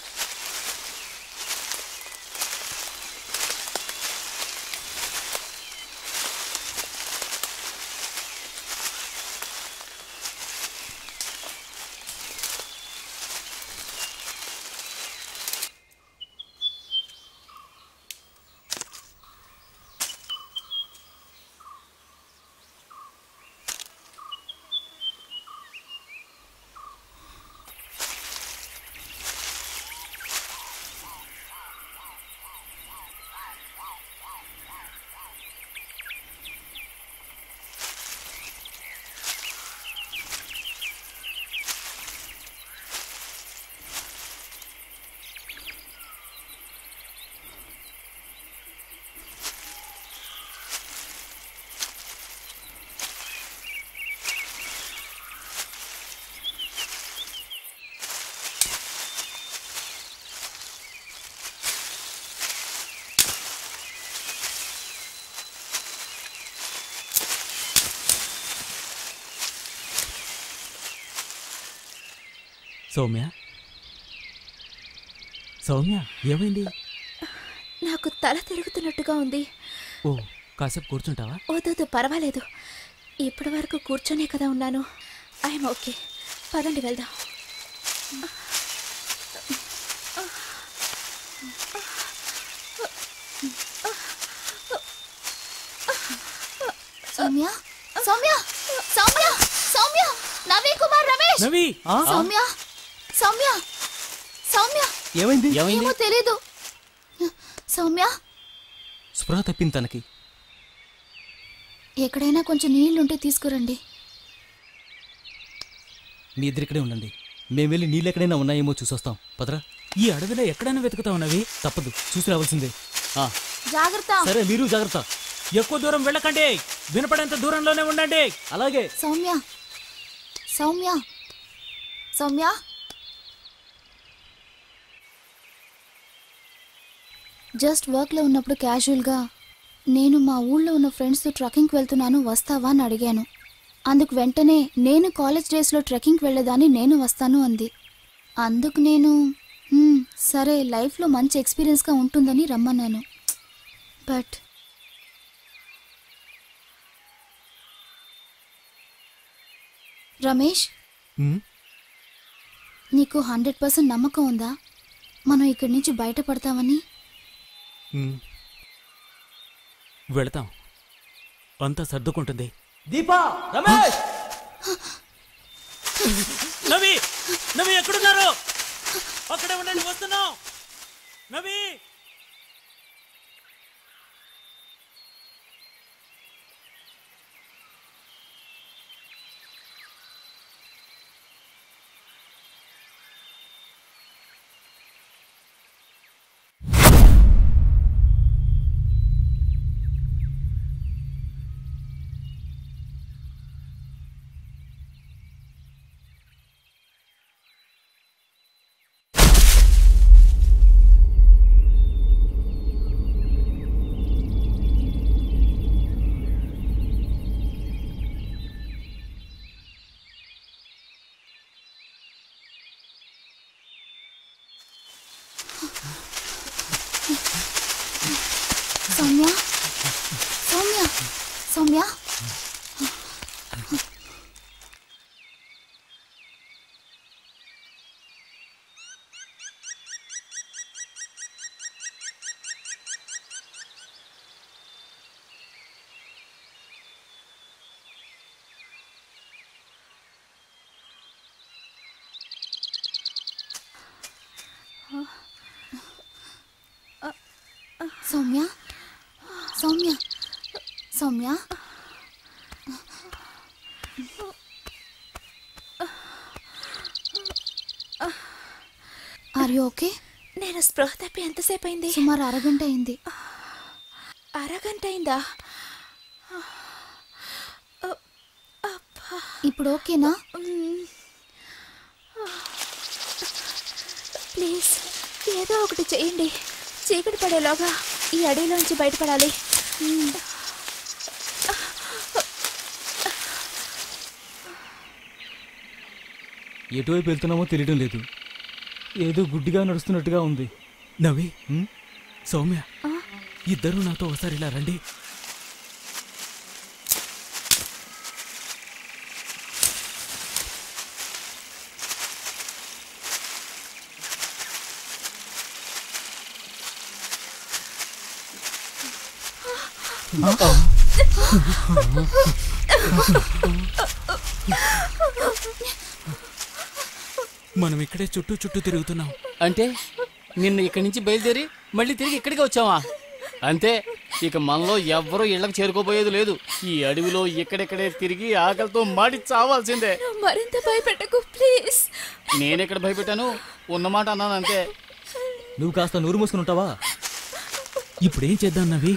సౌమ్య, సౌమ్య ఏమైంది? నాకు తల తిరుగుతున్నట్టుగా ఉంది. ఓ, కాసేపు కూర్చుంటావా? వద్దు, పర్వాలేదు. ఇప్పటి వరకు కూర్చొనే కదా ఉన్నాను. I'm okay. పదండి వెళ్దాం. సౌమ్య సౌమ్య సౌమ్య సౌమ్య నవీ కుమార్ రమేష్. నవీ, సౌమ్య సౌమ్య సౌమ్య ఏమైంది? ఏమో తెలీదు. సౌమ్య, స్పృహ తప్పింది తనకి. ఎక్కడైనా కొంచెం నీళ్లుంటే తీసుకురండి. మీ ఇద్దరు ఇక్కడే ఉండండి. మేము వెళ్ళి నీళ్ళు ఎక్కడైనా ఉన్నాయేమో చూసొస్తాం. పదరా. ఈ అడవిలో ఎక్కడైనా వెతుకుతావు నవి. తప్పదు, చూసి రావాల్సిందే. జాగ్రత్త. సరే, మీరు జాగ్రత్త. ఎక్కువ దూరం వెళ్ళకండి. వినపడేంత దూరంలోనే ఉండండి. అలాగే. సౌమ్య సౌమ్య సౌమ్య జస్ట్ వర్క్లో ఉన్నప్పుడు క్యాజువల్గా నేను మా ఊళ్ళో ఉన్న ఫ్రెండ్స్తో ట్రెక్కింగ్కి వెళ్తున్నాను, వస్తావా అని అడిగాను. అందుకు వెంటనే నేను కాలేజ్ డేస్లో ట్రెక్కింగ్కి వెళ్ళేదాన్ని, నేను వస్తాను అంది. అందుకు నేను సరే లైఫ్లో మంచి ఎక్స్పీరియన్స్గా ఉంటుందని రమ్మన్నాను. బట్ రమేష్, నీకు హండ్రెడ్ పర్సెంట్ నమ్మకం ఉందా మనం ఇక్కడి నుంచి బయటపడతామని? వెళతాం, అంతా సర్దుకుంటుంది. దీపా, రమేష్, నవి నవి ఎక్కడున్నారు? అక్కడే ఉండండి, వస్తున్నాం. Navi, Soumya Soumya Soumya Soumya Soumya Soumya are you okay? నేను స్పృహ తప్పి ఎంతసేపు అయింది? సుమారు అరగంట అయింది. అరగంట అయిందా? ఇప్పుడు ఓకేనా? ప్లీజ్ ఏదో ఒకటి చేయండి. చీకటి పడేలోగా ఈ అడవిలోంచి బయటపడాలి. ఎటువైపు వెళ్తున్నామో తెలియడం లేదు. ఏదో గుడ్డిగా నడుస్తున్నట్టుగా ఉంది. నవి, సౌమ్య, ఇద్దరు నాతో ఒకసారి ఇలా రండి. మనం ఇక్కడే చుట్టూ చుట్టూ తిరుగుతున్నాం. అంటే నిన్న ఇక్కడి నుంచి బయలుదేరి మళ్ళీ తిరిగి ఇక్కడికి వచ్చావా? అంతే, ఇక మనలో ఎవ్వరూ ఇళ్లకు చేరుకోబోయేది లేదు. ఈ అడవిలో ఇక్కడెక్కడే తిరిగి ఆకలితో మాడి చావాల్సిందే. మరింత భయపెట్టకు ప్లీజ్. నేనెక్కడ భయపెట్టాను? ఉన్నమాట అన్నాను అంతే. నువ్వు కాస్త నూరు మూసుకుని ఉంటావా? ఇప్పుడేం చేద్దాం నవి?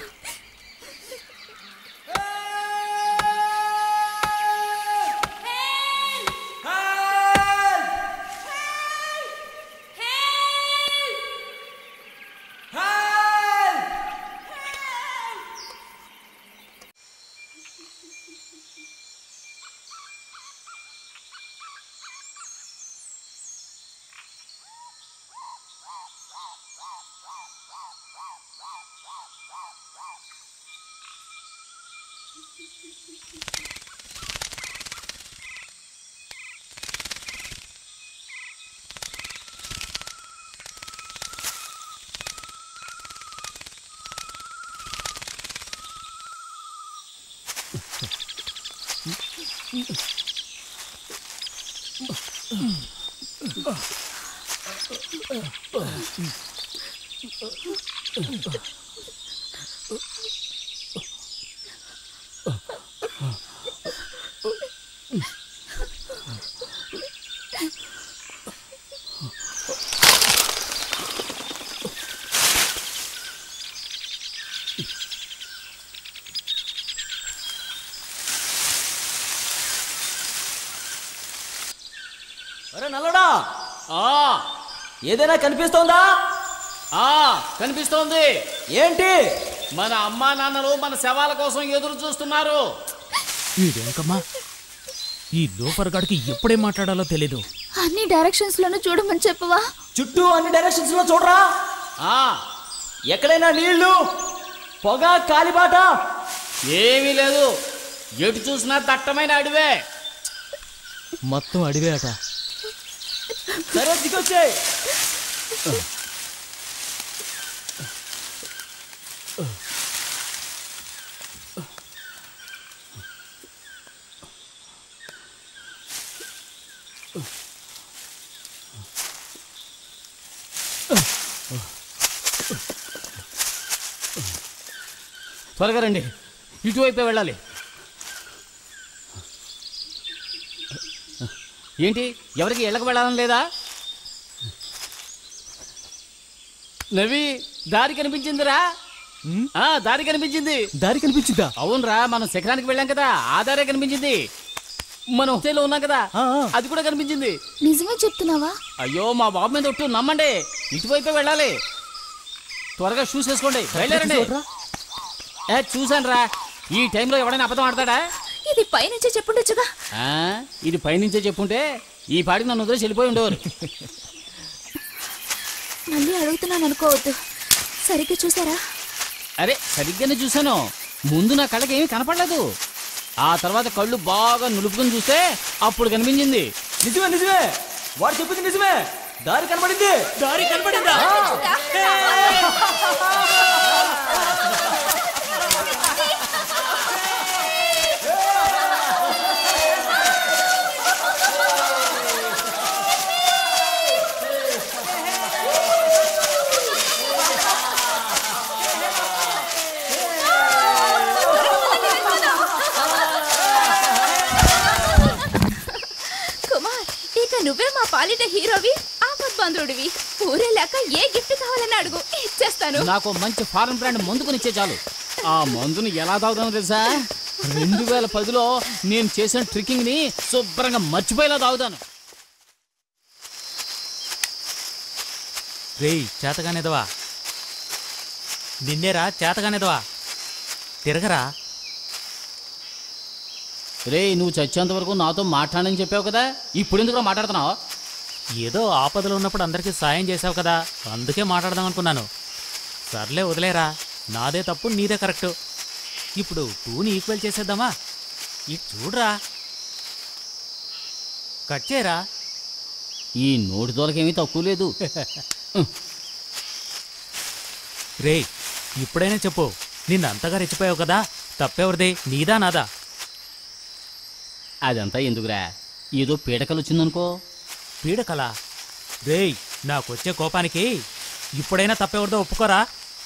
అరే నల్లడా, ఏదైనా కనిపిస్తోందా? కనిపిస్తోంది. ఏంటి? మన అమ్మా నాన్నలు మన శవాల కోసం ఎదురు చూస్తున్నారు. వీడేంకమ్మా, ఈ లోఫర్ గాడికి ఎప్పుడేం మాట్లాడాలో తెలీదు. అన్ని డైరెక్షన్స్ లోనూ చూడమని చెప్పవా? చుట్టూ అన్ని డైరెక్షన్స్ లో చూడరా. ఎక్కడైనా నీళ్లు, పొగ, కాలిబాట ఏమీ లేదు. ఎటు చూసినా దట్టమైన అడివే. మొత్తం అడివే అట. సరే దిగొచ్చే. త్వరగా రండి, ఇటువైపే వెళ్ళాలి. ఏంటి, ఎవరికి ఇళ్ళకి వెళ్ళాలని లేదా? నవి, దారి కనిపించిందిరా. దారి కనిపించింది. దారి కనిపించిందా? అవునరా, మనం శిఖరానికి వెళ్ళాం కదా, ఆ దారే కనిపించింది. మనం హోటల్లో ఉన్నాం కదా, అది కూడా కనిపించింది. నిజమే చెప్తున్నావా? అయ్యో, మా బాబు మీద ఒట్టు, నమ్మండి. ఇటువైపే వెళ్ళాలి. త్వరగా షూస్ వేసుకోండి, వెళ్ళారండి. ఏ చూసాను రా, ఈ టైంలో ఎవడైనా అబద్ధం ఆడతాడా? ఇది పైనుంచే చెప్పుండొచ్చుగా. ఇది పైనుంచే చెప్పుంటే ఈ పాడికి నన్ను వదిలేసి వెళ్ళిపోయి ఉండేవారు. మళ్ళీ అడుగుతున్నాను అనుకోవద్దు. సరిగ్గా చూసారా? అరే, సరిగ్గానే చూశాను. ముందు నా కళ్ళకి ఏమీ కనపడలేదు. ఆ తర్వాత కళ్ళు బాగా నులుపుకుని చూస్తే అప్పుడు కనిపించింది. నిజమే నిజమే, వాడు చెప్పింది నిజమే. దారి కనపడింది. దారి కనపడిందా? నువ్వే మా పాలిట హీరోవి ఆపద్బంధుడివి. ఊరేలాక ఏ గిఫ్ట్ కావాలని అడుగు, ఇచ్చేస్తాను. నాకు మంచి ఫారెన్ బ్రాండ్ మందు కొనిచ్చే చాలు. ఆ మందుని ఎలా తాగుతాను తెలుసా? రెండు వేల పదిలో నేను చేసిన ట్రిక్కింగ్ ని శుభ్రంగా మర్చిపోయేలా తాగుతాను. రేయ్ చేతగానేదవా, నిన్నేరా చేతగానేదవా, తిరగరా. రే నువ్వు చచ్చేంత వరకు నాతో మాట్లాడని చెప్పావు కదా, ఇప్పుడు ఎందుకు మాట్లాడుతున్నావు? ఏదో ఆపదలో ఉన్నప్పుడు అందరికీ సాయం చేసావు కదా, అందుకే మాట్లాడదాం అనుకున్నాను. సర్లే వదిలేరా, నాదే తప్పు నీదే కరెక్టు. ఇప్పుడు టూని ఈక్వల్ చేసేద్దామా? ఇటు చూడరా, కట్ చేయరా. ఈ నోటి దొరకేమీ తక్కువ లేదు. రేయ్ ఇప్పుడైనా చెప్పు, నిన్న అంతగా రెచ్చిపోయావు కదా, తప్పెవరిదే, నీదా నాదా? అదంతా ఎందుకురా, ఏదో పీడకలు వచ్చిందనుకో. పీడకలా? రేయ్ నాకొచ్చే కోపానికి ఇప్పుడైనా తప్పెవరిదో ఒప్పుకోరా.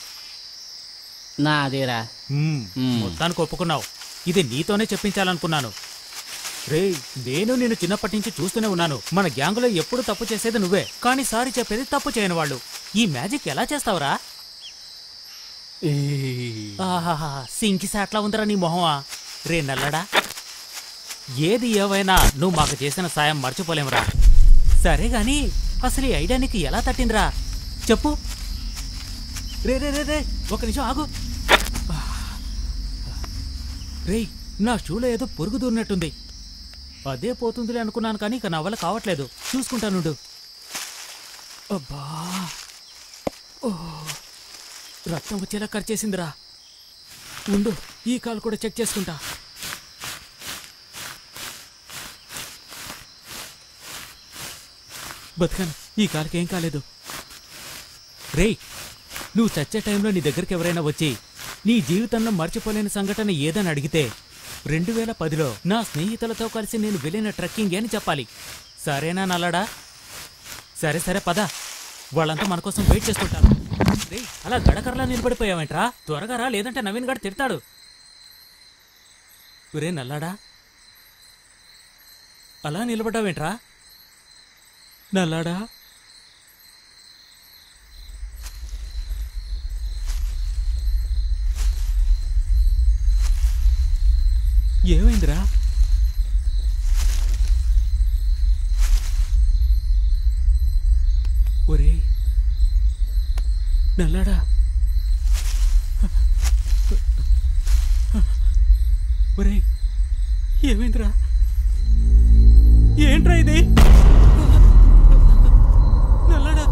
నాదేరా. మొత్తానికి ఒప్పుకున్నావు, ఇది నీతోనే చెప్పించాలనుకున్నాను. రేయ్ నేను నిన్ను చిన్నప్పటి నుంచి చూస్తూనే ఉన్నాను, మన గ్యాంగులో ఎప్పుడు తప్పు చేసేది నువ్వే, కానీ సారీ చెప్పేది తప్పు చేయని వాళ్ళు. ఈ మ్యాజిక్ ఎలా చేస్తావురా? ఆహాహా సింకి సాట్లా ఉందరా నీ మొహమా. రే నల్లడా, ఏది ఏవైనా నువ్వు మాకు చేసిన సాయం మర్చిపోలేమురా. సరే గాని అసలు ఈ ఐడియా నీకు ఎలా తట్టిందిరా చెప్పు. రే రే రే రే ఒక నిమిషం ఆగు. రేయ్ నా షూలో ఏదో పొరుగు దూరినట్టుంది, అదే పోతుందిలే అనుకున్నాను, కానీ ఇక నా వల్ల కావట్లేదు, చూసుకుంటానుండు. అబ్బా ఓ రక్తం వచ్చేలా ఖర్చేసిందిరా, ఉండు ఈ కాలు కూడా చెక్ చేసుకుంటా. బతుకాను, ఈ కాలుకి ఏం కాలేదు. రేయ్ నువ్వు చచ్చే టైంలో నీ దగ్గరికి ఎవరైనా వచ్చి నీ జీవితంలో మర్చిపోలేని సంఘటన ఏదని అడిగితే రెండు వేల పదిలో నా స్నేహితులతో కలిసి నేను వెళ్ళిన ట్రెక్కింగ్ అని చెప్పాలి. సరేనా నల్లడా? సరే సరే పద, వాళ్ళంతా మన కోసం వెయిట్ చేస్తుంటారు. రేయ్ అలా గడకరలా నిలబడిపోయావేంట్రా, త్వరగా రా లేదంటే నవీన్ గడు తిడతాడు. రే నల్లాడా అలా నిలబడ్డావేంట్రా? నల్లాడా ఏమైందిరా? ఒరే నల్లాడా, ఒరే ఏమైందిరా? ఏంట్రా ఇది? నల్లాడా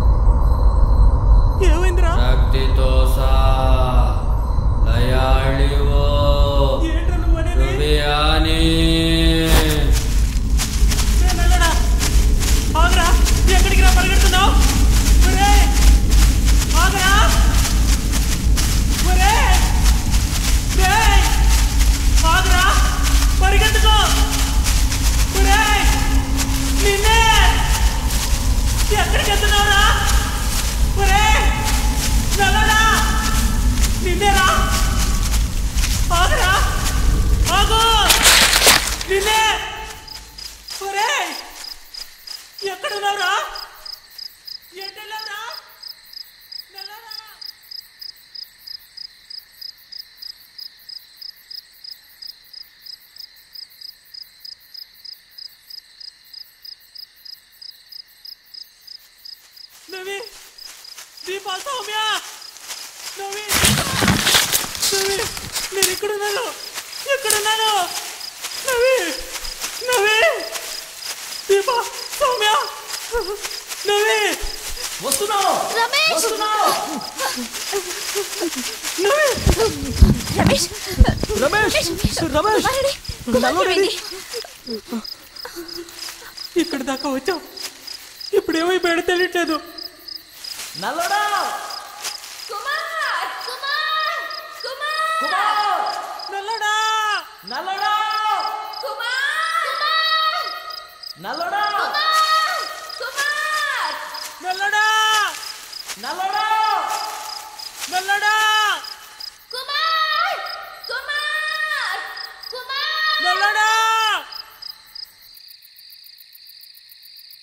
ఏమైందిరా? శక్తితో సా దయాళివో ఏంట్రా నువ్వనేది? హృదయాని నల్లాడా ఆగరా, ఎక్కడికి రా పరిగెడుతున్నావు? ఒరే ఆగరా, ఒరే రేయ్ ఆగరా, పరిగెత్తుకో. ఒరే నిన్నే, ఎక్కడికి వెళ్తున్నావురా? ఒరే నల్లడా నిన్నేరా, ఆగరా ఆగు, నిన్నే. ఒరే ఎక్కడున్నావురా? ఎట్టెళ్ళావురా? నల్లడా నవి దీపా సౌమ్య, నవి నవి నేను ఇక్కడున్నాను, ఎక్కడున్నాను? నవి నవి దీపా సౌమ్య, నవి వస్తున్నావు వస్తున్నావు. నవి రమేష్ రమేష్ రమేష్ కుమారుడి ఇక్కడ దాకా వచ్చావు, ఇప్పుడు ఏమైపోయాడో తెలియట్లేదు. నల్లడా కుమార్ కుమార్ కుమార్ నల్లడా నల్లడా కుమార్ నల్లడా కుమార్ నల్లడా నల్లడా నల్లడా కుమార్ కుమార్ కుమార్ నల్లడా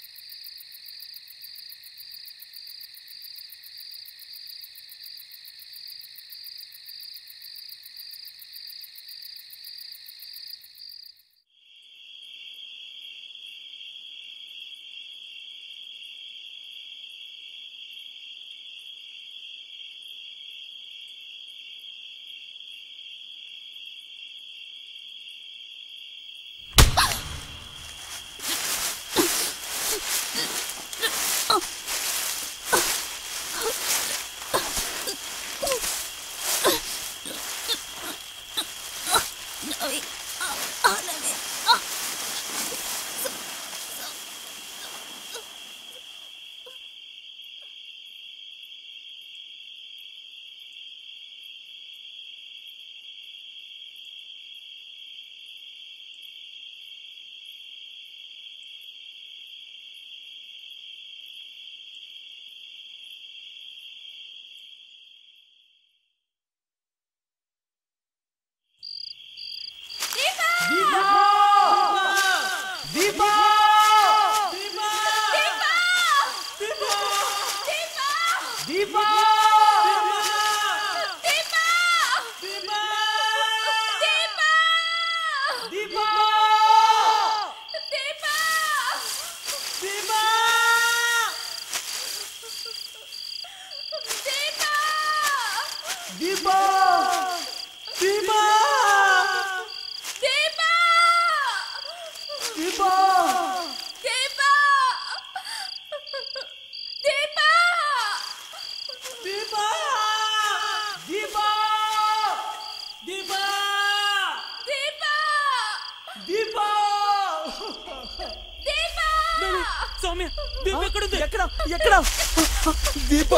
సౌమ్య దీప ఎక్కడుంది? ఎక్కడ ఎక్కడ దీప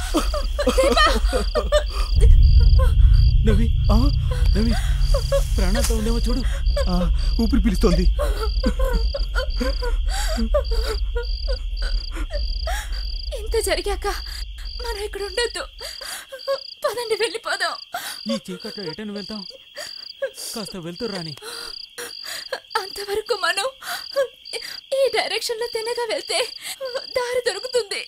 నవి నవి ప్రాణాలతో ఉందేమో చూడు. ఊపిరి పీలుస్తోంది. ఇంత జరిగాక మనం ఇక్కడ ఉండొద్దు. పదండి వెళ్ళిపోదాం. ఈ చీకట్లో ఎటని వెళ్తాం? కాస్త వెళ్తూ రాని. అంతవరకు మనం ఈ డైరెక్షన్ లో తినగా వెళ్తే దారి దొరుకుతుంది.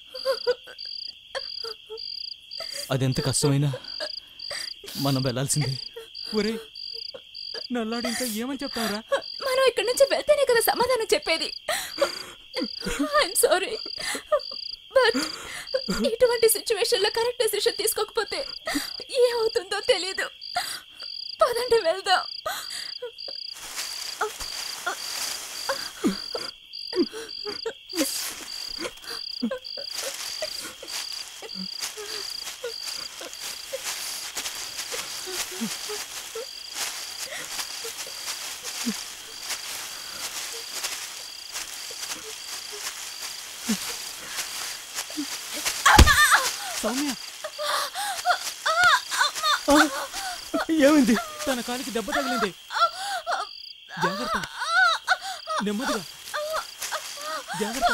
అదెంత కష్టమైనా మనం వెళ్ళాల్సిందే. ఒరే నల్లాడి ఇంకా ఏమని చెప్తావురా? మనం ఇక్కడి నుంచి వెళ్తేనే కదా సమాధానం చెప్పేది. ఐఎమ్ సారీ, బట్ ఇటువంటి సిచ్యువేషన్ లో కరెక్ట్ డెసిషన్ తీసుకోకపోతే ఏమవుతుందో తెలీదు. పదండి వెళ్దాం. సౌమ్య ఏమైంది? తన కాలికి దెబ్బ తగిలింది. జాగ్రత్త, నెమ్మదిగా జాగ్రత్త.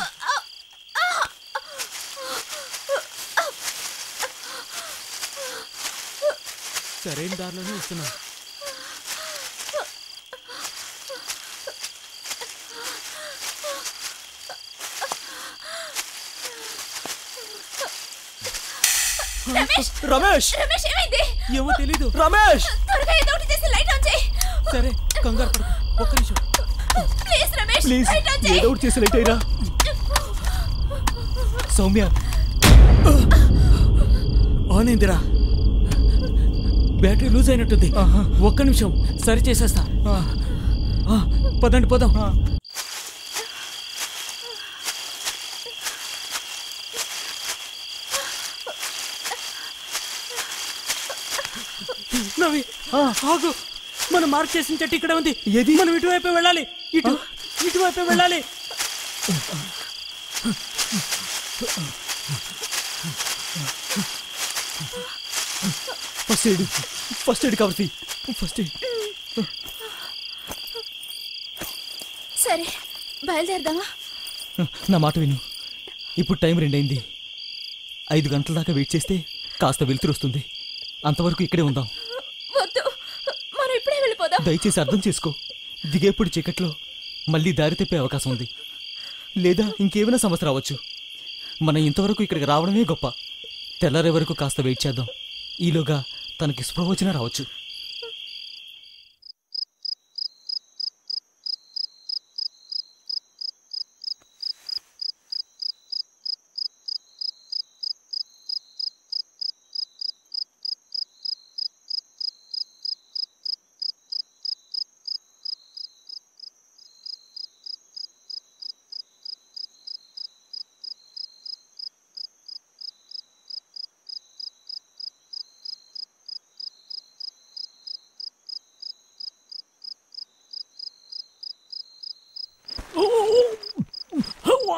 సరైన దారిలోనే వస్తున్నా. రమేష్ రమేష్ రమేష్ ఏమైంది? ఏమో తెలీదు. రమేష్ త్వరగా ఏదో ఒకటి చేసి లైట్ ఆన్ చేయి. సరే కంగారు పడకు, ఒక్క నిమిషం. Please Ramesh, please light on చేయి. ఏదో ఒకటి చేసి లైట్ అయ్యిరా. సౌమ్య ఆన్ అయిందిరా. బ్యాటరీ లూజ్ అయినట్టుంది. ఒక్క నిమిషం సరి చేసేస్తా. పదండి పోదాం. నవి ఆగు, మనం మార్క్ చేసిన చెట్టు ఇక్కడ ఉంది. ఏది? మనం ఇటువైపే వెళ్ళాలి. ఇటు ఇటువైపే వెళ్ళాలి. ఫస్ట్ ఎయిడ్ ఫస్ట్ ఎయిడ్ కవర్తి ఫస్ట్ ఎయిడ్. సరే బయలుదేరదామా? నా మాట విను. ఇప్పుడు టైం రెండైంది. ఐదు గంటల దాకా వెయిట్ చేస్తే కాస్త వెలుతురు వస్తుంది. అంతవరకు ఇక్కడే ఉందాం. వద్దు, మనం ఇప్పుడే వెళ్ళిపోదాం. దయచేసి అర్థం చేసుకో. దిగేప్పుడు చీకట్లో మళ్ళీ దారి తప్పే అవకాశం ఉంది, లేదా ఇంకేమైనా సమస్య రావచ్చు. మనం ఇంతవరకు ఇక్కడికి రావడమే గొప్ప. తెల్లారే వరకు కాస్త వెయిట్ చేద్దాం. ఈలోగా తనకి స్పృహ వచ్చినా రావచ్చు.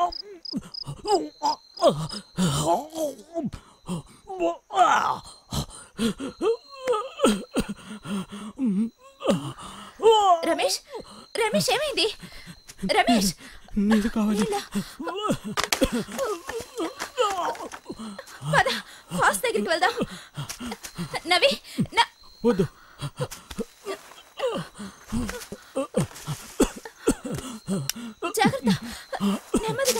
రమేష్ రమేష్ ఏమైంది? రమేష్ నీళ్ళు కావాలి. పద ఫాస్ట్ దగ్గరికి వెళ్దాం. నవి వద్దు. జాగ్రత్త, నెమ్మదిగా.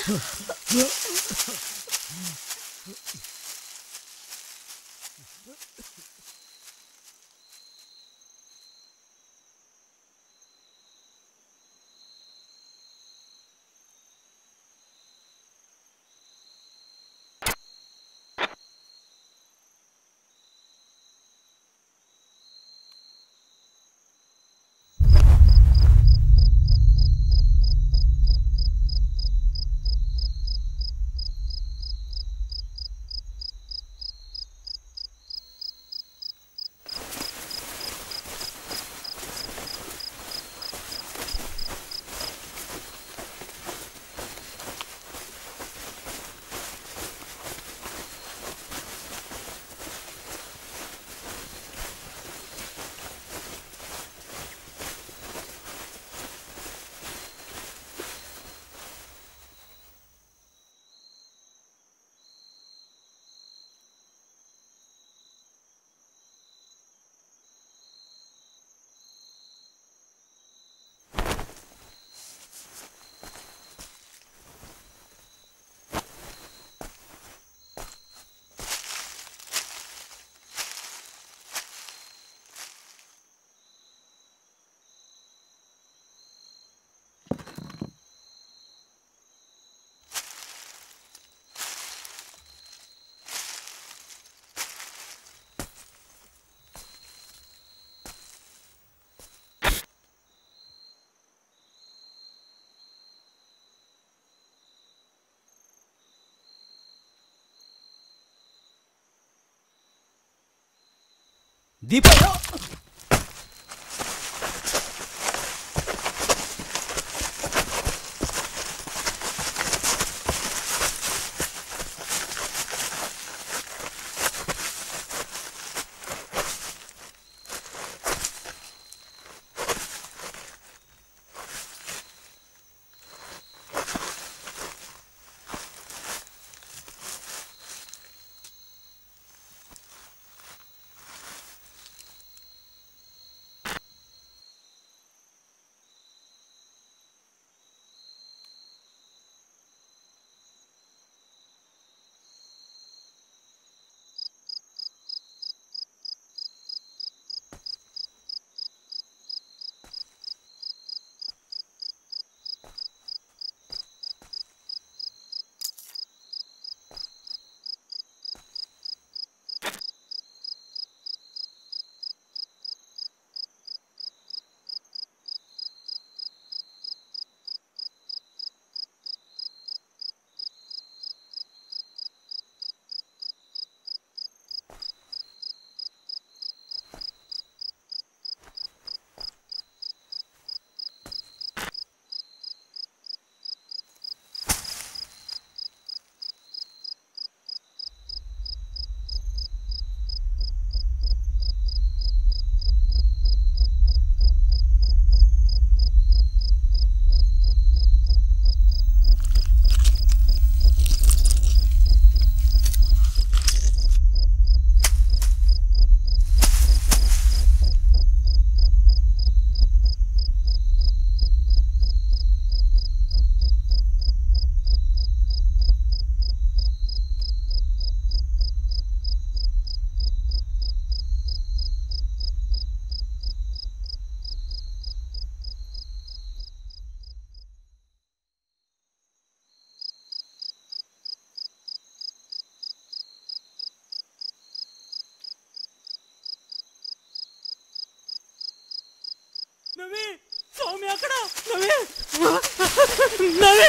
దీప నవి సౌమ్య అక్కడ నవి నవి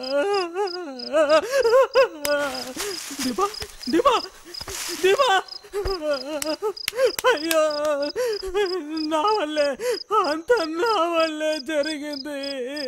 దీపా దీపా దీపా అయ్యో నా వల్లే అంత నా వల్లే జరిగింది.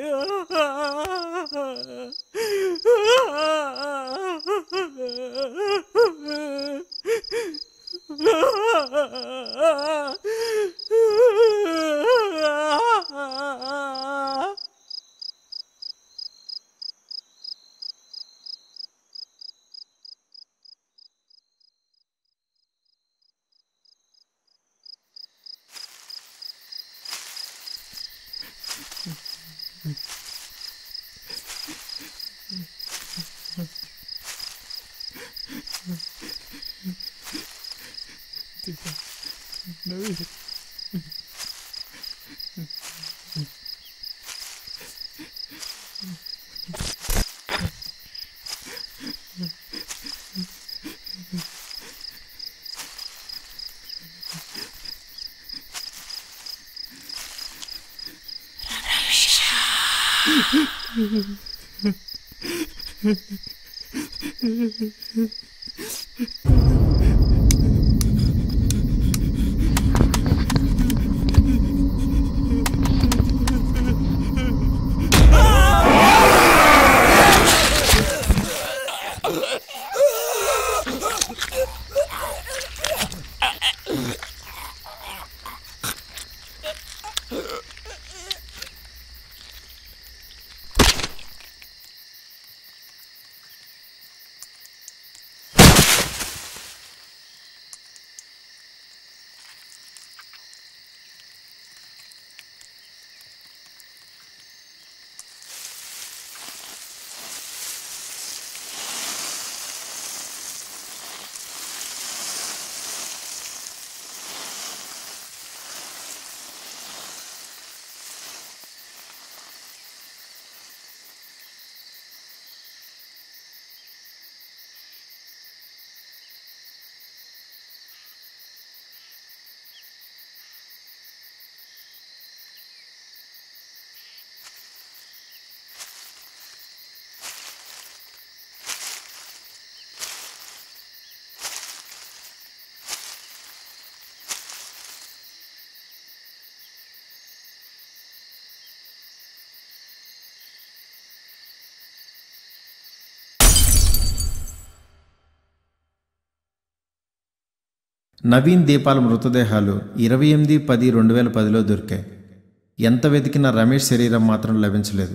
నవీన్ దీపాల మృతదేహాలు ఇరవై ఎనిమిది పది రెండు వేల పదిలో దొరికాయి. ఎంత వెతికినా రమేష్ శరీరం మాత్రం లభించలేదు.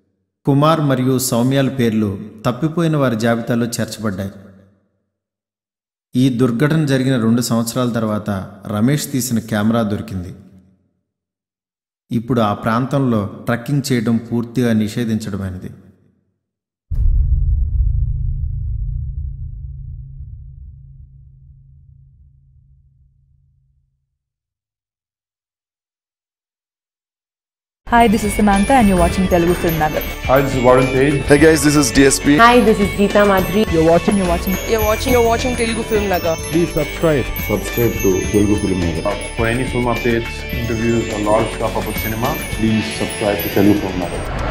కుమార్ మరియు సౌమ్యాల పేర్లు తప్పిపోయిన వారి జాబితాలో చేర్చబడ్డాయి. ఈ దుర్ఘటన జరిగిన రెండు సంవత్సరాల తర్వాత రమేష్ తీసిన కెమెరా దొరికింది. ఇప్పుడు ఆ ప్రాంతంలో ట్రెక్కింగ్ చేయడం పూర్తిగా నిషేధించడమైనది. Hi, this is Samantha and you're watching Telugu Film Nagar. Hi, this is Warren Page. Hey guys, this is D S P. Hi, this is Geeta Madhuri. You're watching, you're watching, you're watching, you're watching Telugu Film Nagar. Please subscribe. Subscribe to Telugu Film Nagar. For any film updates, interviews, or lot of stuff about cinema, please subscribe to Telugu Film Nagar.